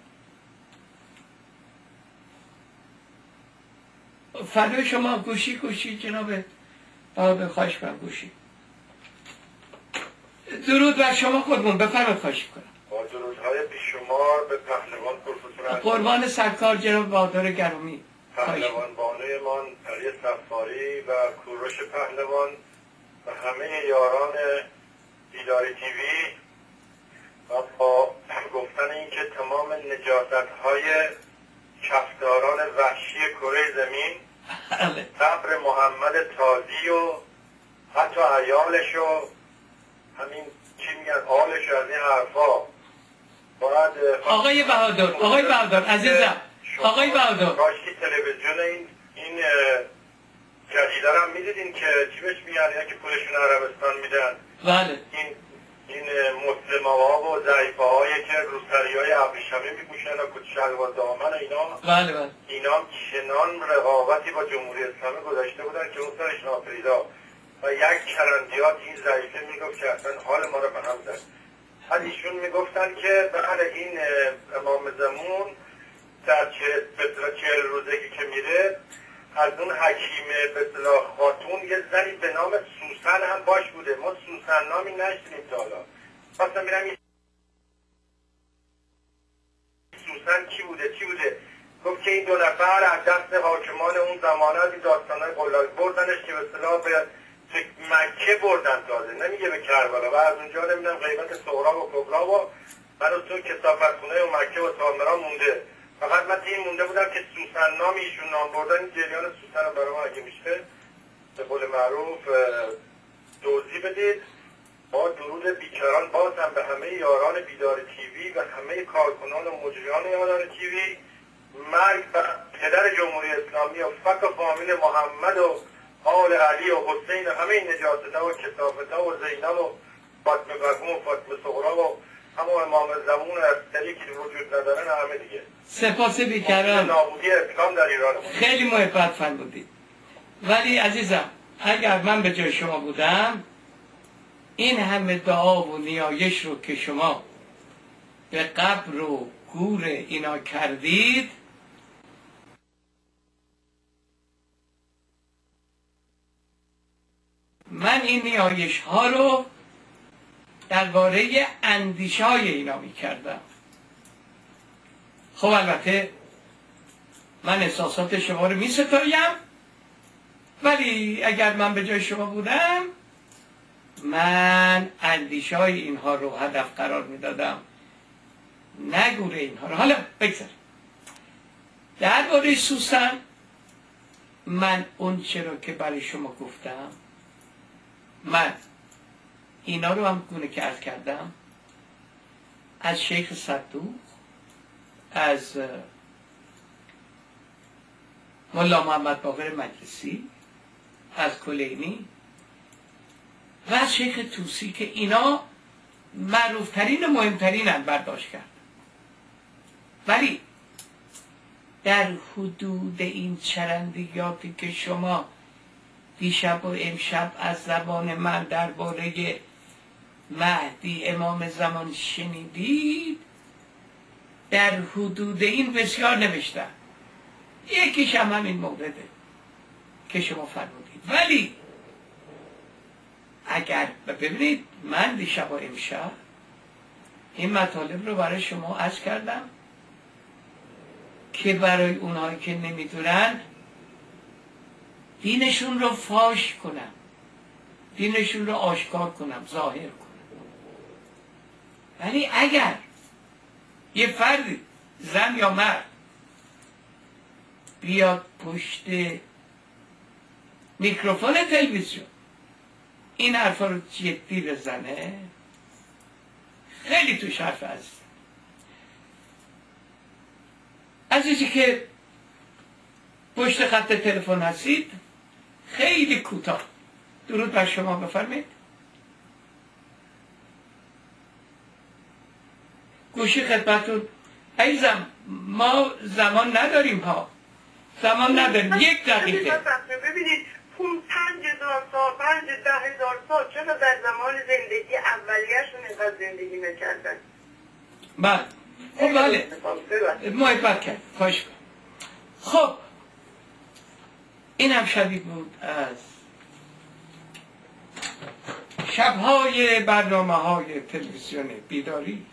[SPEAKER 2] فردای شما گوشی جناب خواهش کنم گوشی. درود بر شما خودمون. بفرمایید. خواهش کنم.
[SPEAKER 6] با درودهای بیشمار به پهلوان پروفسور
[SPEAKER 2] قربان سرکار جناب بهادر گرامی.
[SPEAKER 6] پهلوان بانوی عزیزمان علی صفاری و کوروش پهلوان و همه یاران بیداری تیوی و با گفتن اینکه تمام نجاست‌های کفداران وحشی کره زمین قبر محمد تازی و حتی عیالش و همین چی میگن آلش از این حرفا باید
[SPEAKER 2] آقای بهادر عزیزم، آقای بهادر
[SPEAKER 6] کاشکی تلویزیون این جدیده رو هم میدیدین که چی بهش میگن اینا که پولشون عربستان میدن.
[SPEAKER 2] بله.
[SPEAKER 6] این مسلمه ها و ضعیفه هایی که روسری های ابریشمی میپوشن و کت شلوار دامن و اینا.
[SPEAKER 2] بله.
[SPEAKER 6] اینا هم چنان رقابتی با جمهوری اسلامی گذاشته بودن که اون سرش ناپیدا و یک چرندیات این ضعیفه میگفت که اصلا حال ما رو به هم زد. از ایشون میگفتن که بله این امام زمان در 40 روزگی که میره از اون حکیم به اصطلاح خاتون یه زنی به نام سوسن هم باش بوده. ما سوسن نامی نشدیم تا حالا. خواستم میرم این سوسن چی بوده گفت که این دو نفر از دست حاکمان اون زمانه از این داستانهای قلال بردنش که به اصطلاح به مکه بردن، تازه نمیگه به کربلا، و از اونجا نمیدونم غیبت صغرا و کبرا و من تو کثافتخونه و مکه و سامرا مونده. فقط من این مونده بودم که سوسن نام ایشون نام بردن. این جریان سوسن رو برای ما اگه میشه به قول معروف توضیح بدید. با درود بیکران باز هم به همه یاران بیدار تیوی و همه کارکنان و مجریان یاران تیوی، مرگ بر پدر جمهوری اسلامی و فک و فامیل محمد و آل علی و حسین و همه نجاتتا و کثافتا و زینب و فاطمه بگم و فاطمه صغرا و همه امام زمان اصلی که وجود ندارن همه دیگه.
[SPEAKER 2] سپاس بیکران.
[SPEAKER 6] نابودی اسلام در ایران
[SPEAKER 2] خیلی محبت فرمودید. ولی عزیزم اگر من به جای شما بودم این همه دعا و نیایش رو که شما به قبر و گور اینا کردید، من این نیایش ها رو درباره اندیشه های اینا می کردم. خب البته من احساسات شما رو می ستایم، ولی اگر من به جای شما بودم من اندیشه های اینها رو هدف قرار می دادم، نگوره اینها رو. حالا بگذاریم درباره سوسن، من اون چرا که برای شما گفتم، من اینا رو هم گونه که عرض کردم از شیخ صدوق، از ملا محمد باقر مجلسی، از کلینی و از شیخ توسی که اینا معروفترین و مهمترین هم برداشت کرد. ولی در حدود این چرندیاتی که شما دیشب و امشب از زبان من درباره مهدی امام زمان شنیدید، در حدود این بسیار نوشتم. یکیش هم همین مورده که شما فرمودید. ولی اگر ببینید من دیشب و امشب این مطالب رو برای شما عرض کردم که برای اونهایی که نمیدونن دینشون رو فاش کنم، دینشون رو آشکار کنم، ظاهر کنم. یعنی اگر یه فردی زن یا مرد بیاد پشت میکروفون تلویزیون این حرفا رو جدی بزنه، خیلی توش حرف هست. عزیزی که پشت خط تلفن هستید خیلی کوتاه درود بر شما بفرمایید. گوشی خدمتون. عزیزم ما زمان نداریم ها، زمان نداریم. 1 دقیقه.
[SPEAKER 3] ببینید 5,000 سال 10,000 سال چرا در زمان زندگی اولیه‌شون اینقدر زندگی نکردن؟
[SPEAKER 2] بله خب بله محبت کرد. خواهش کنم. خب این هم شبیه بود از شبهای برنامه‌های تلویزیون بیداری.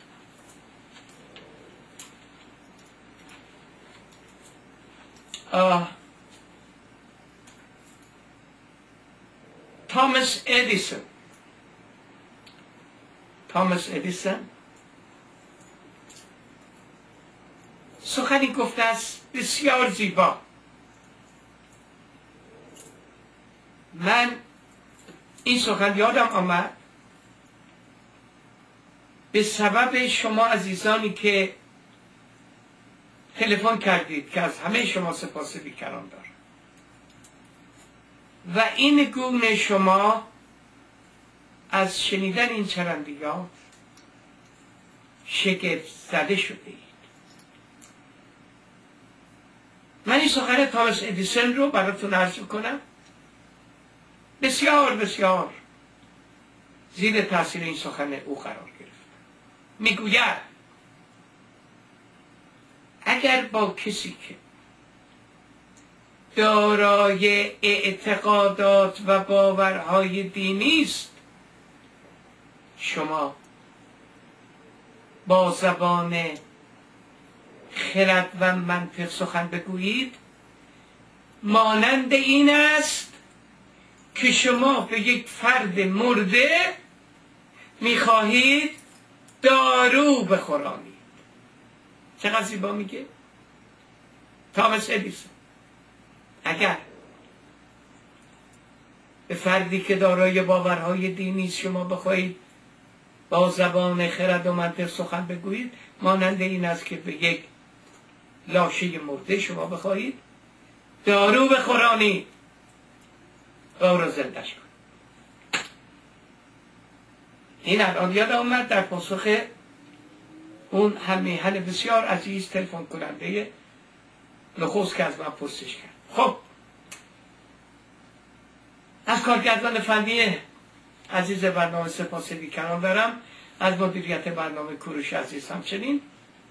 [SPEAKER 2] تامس ادیسون سخنی گفته است بسیار زیبا. من این سخن یادم آمد به سبب شما عزیزانی که تلفن کردید که از همه شما سپاسگزارم دارم و این گونه شما از شنیدن این چرندیات شگفت زده شده اید. من این سخن تامس ادیسون رو براتون عرض کنم. بسیار بسیار زیر تاثیر این سخن او قرار گرفت. میگوید اگر با کسی که دارای اعتقادات و باورهای دینی است شما با زبان خرد و منطق سخن بگویید، مانند این است که شما به یک فرد مرده میخواهید دارو بخورانید. چقدر زیبا میگه تامس ادیسون. اگر به فردی که دارای باورهای دینی است شما بخواهید با زبان خرد و منطق سخن بگویید، مانند این است که به یک لاشه مرده شما بخواهید دارو بخورانید و او را زندهش کنید. این الان یاد آمد در پاسخ اون همیهن بسیار عزیز تلفن کننده نخست که از من پرسش کرد. خب از کارگردان فنی عزیز برنامه سپاسگزارم دارم، از مدیریت برنامه کوروش عزیز همچنین،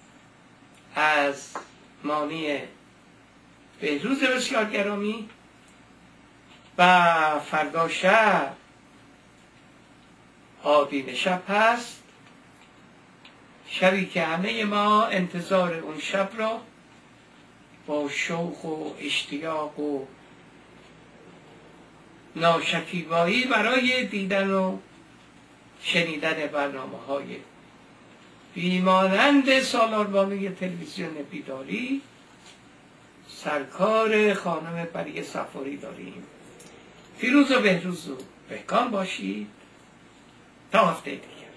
[SPEAKER 2] از مانی بهروز بسیار گرامی و فردا شب آدین شب هست، شبی که همه ما انتظار اون شب را با شوق و اشتیاق و ناشکیبایی برای دیدن و شنیدن برنامه‌های بیمانند سالاربانوی تلویزیون بیداری سرکار خانم پری صفاری داریم. پیروز و بهروز و بهکام باشید تا هفته دیگه.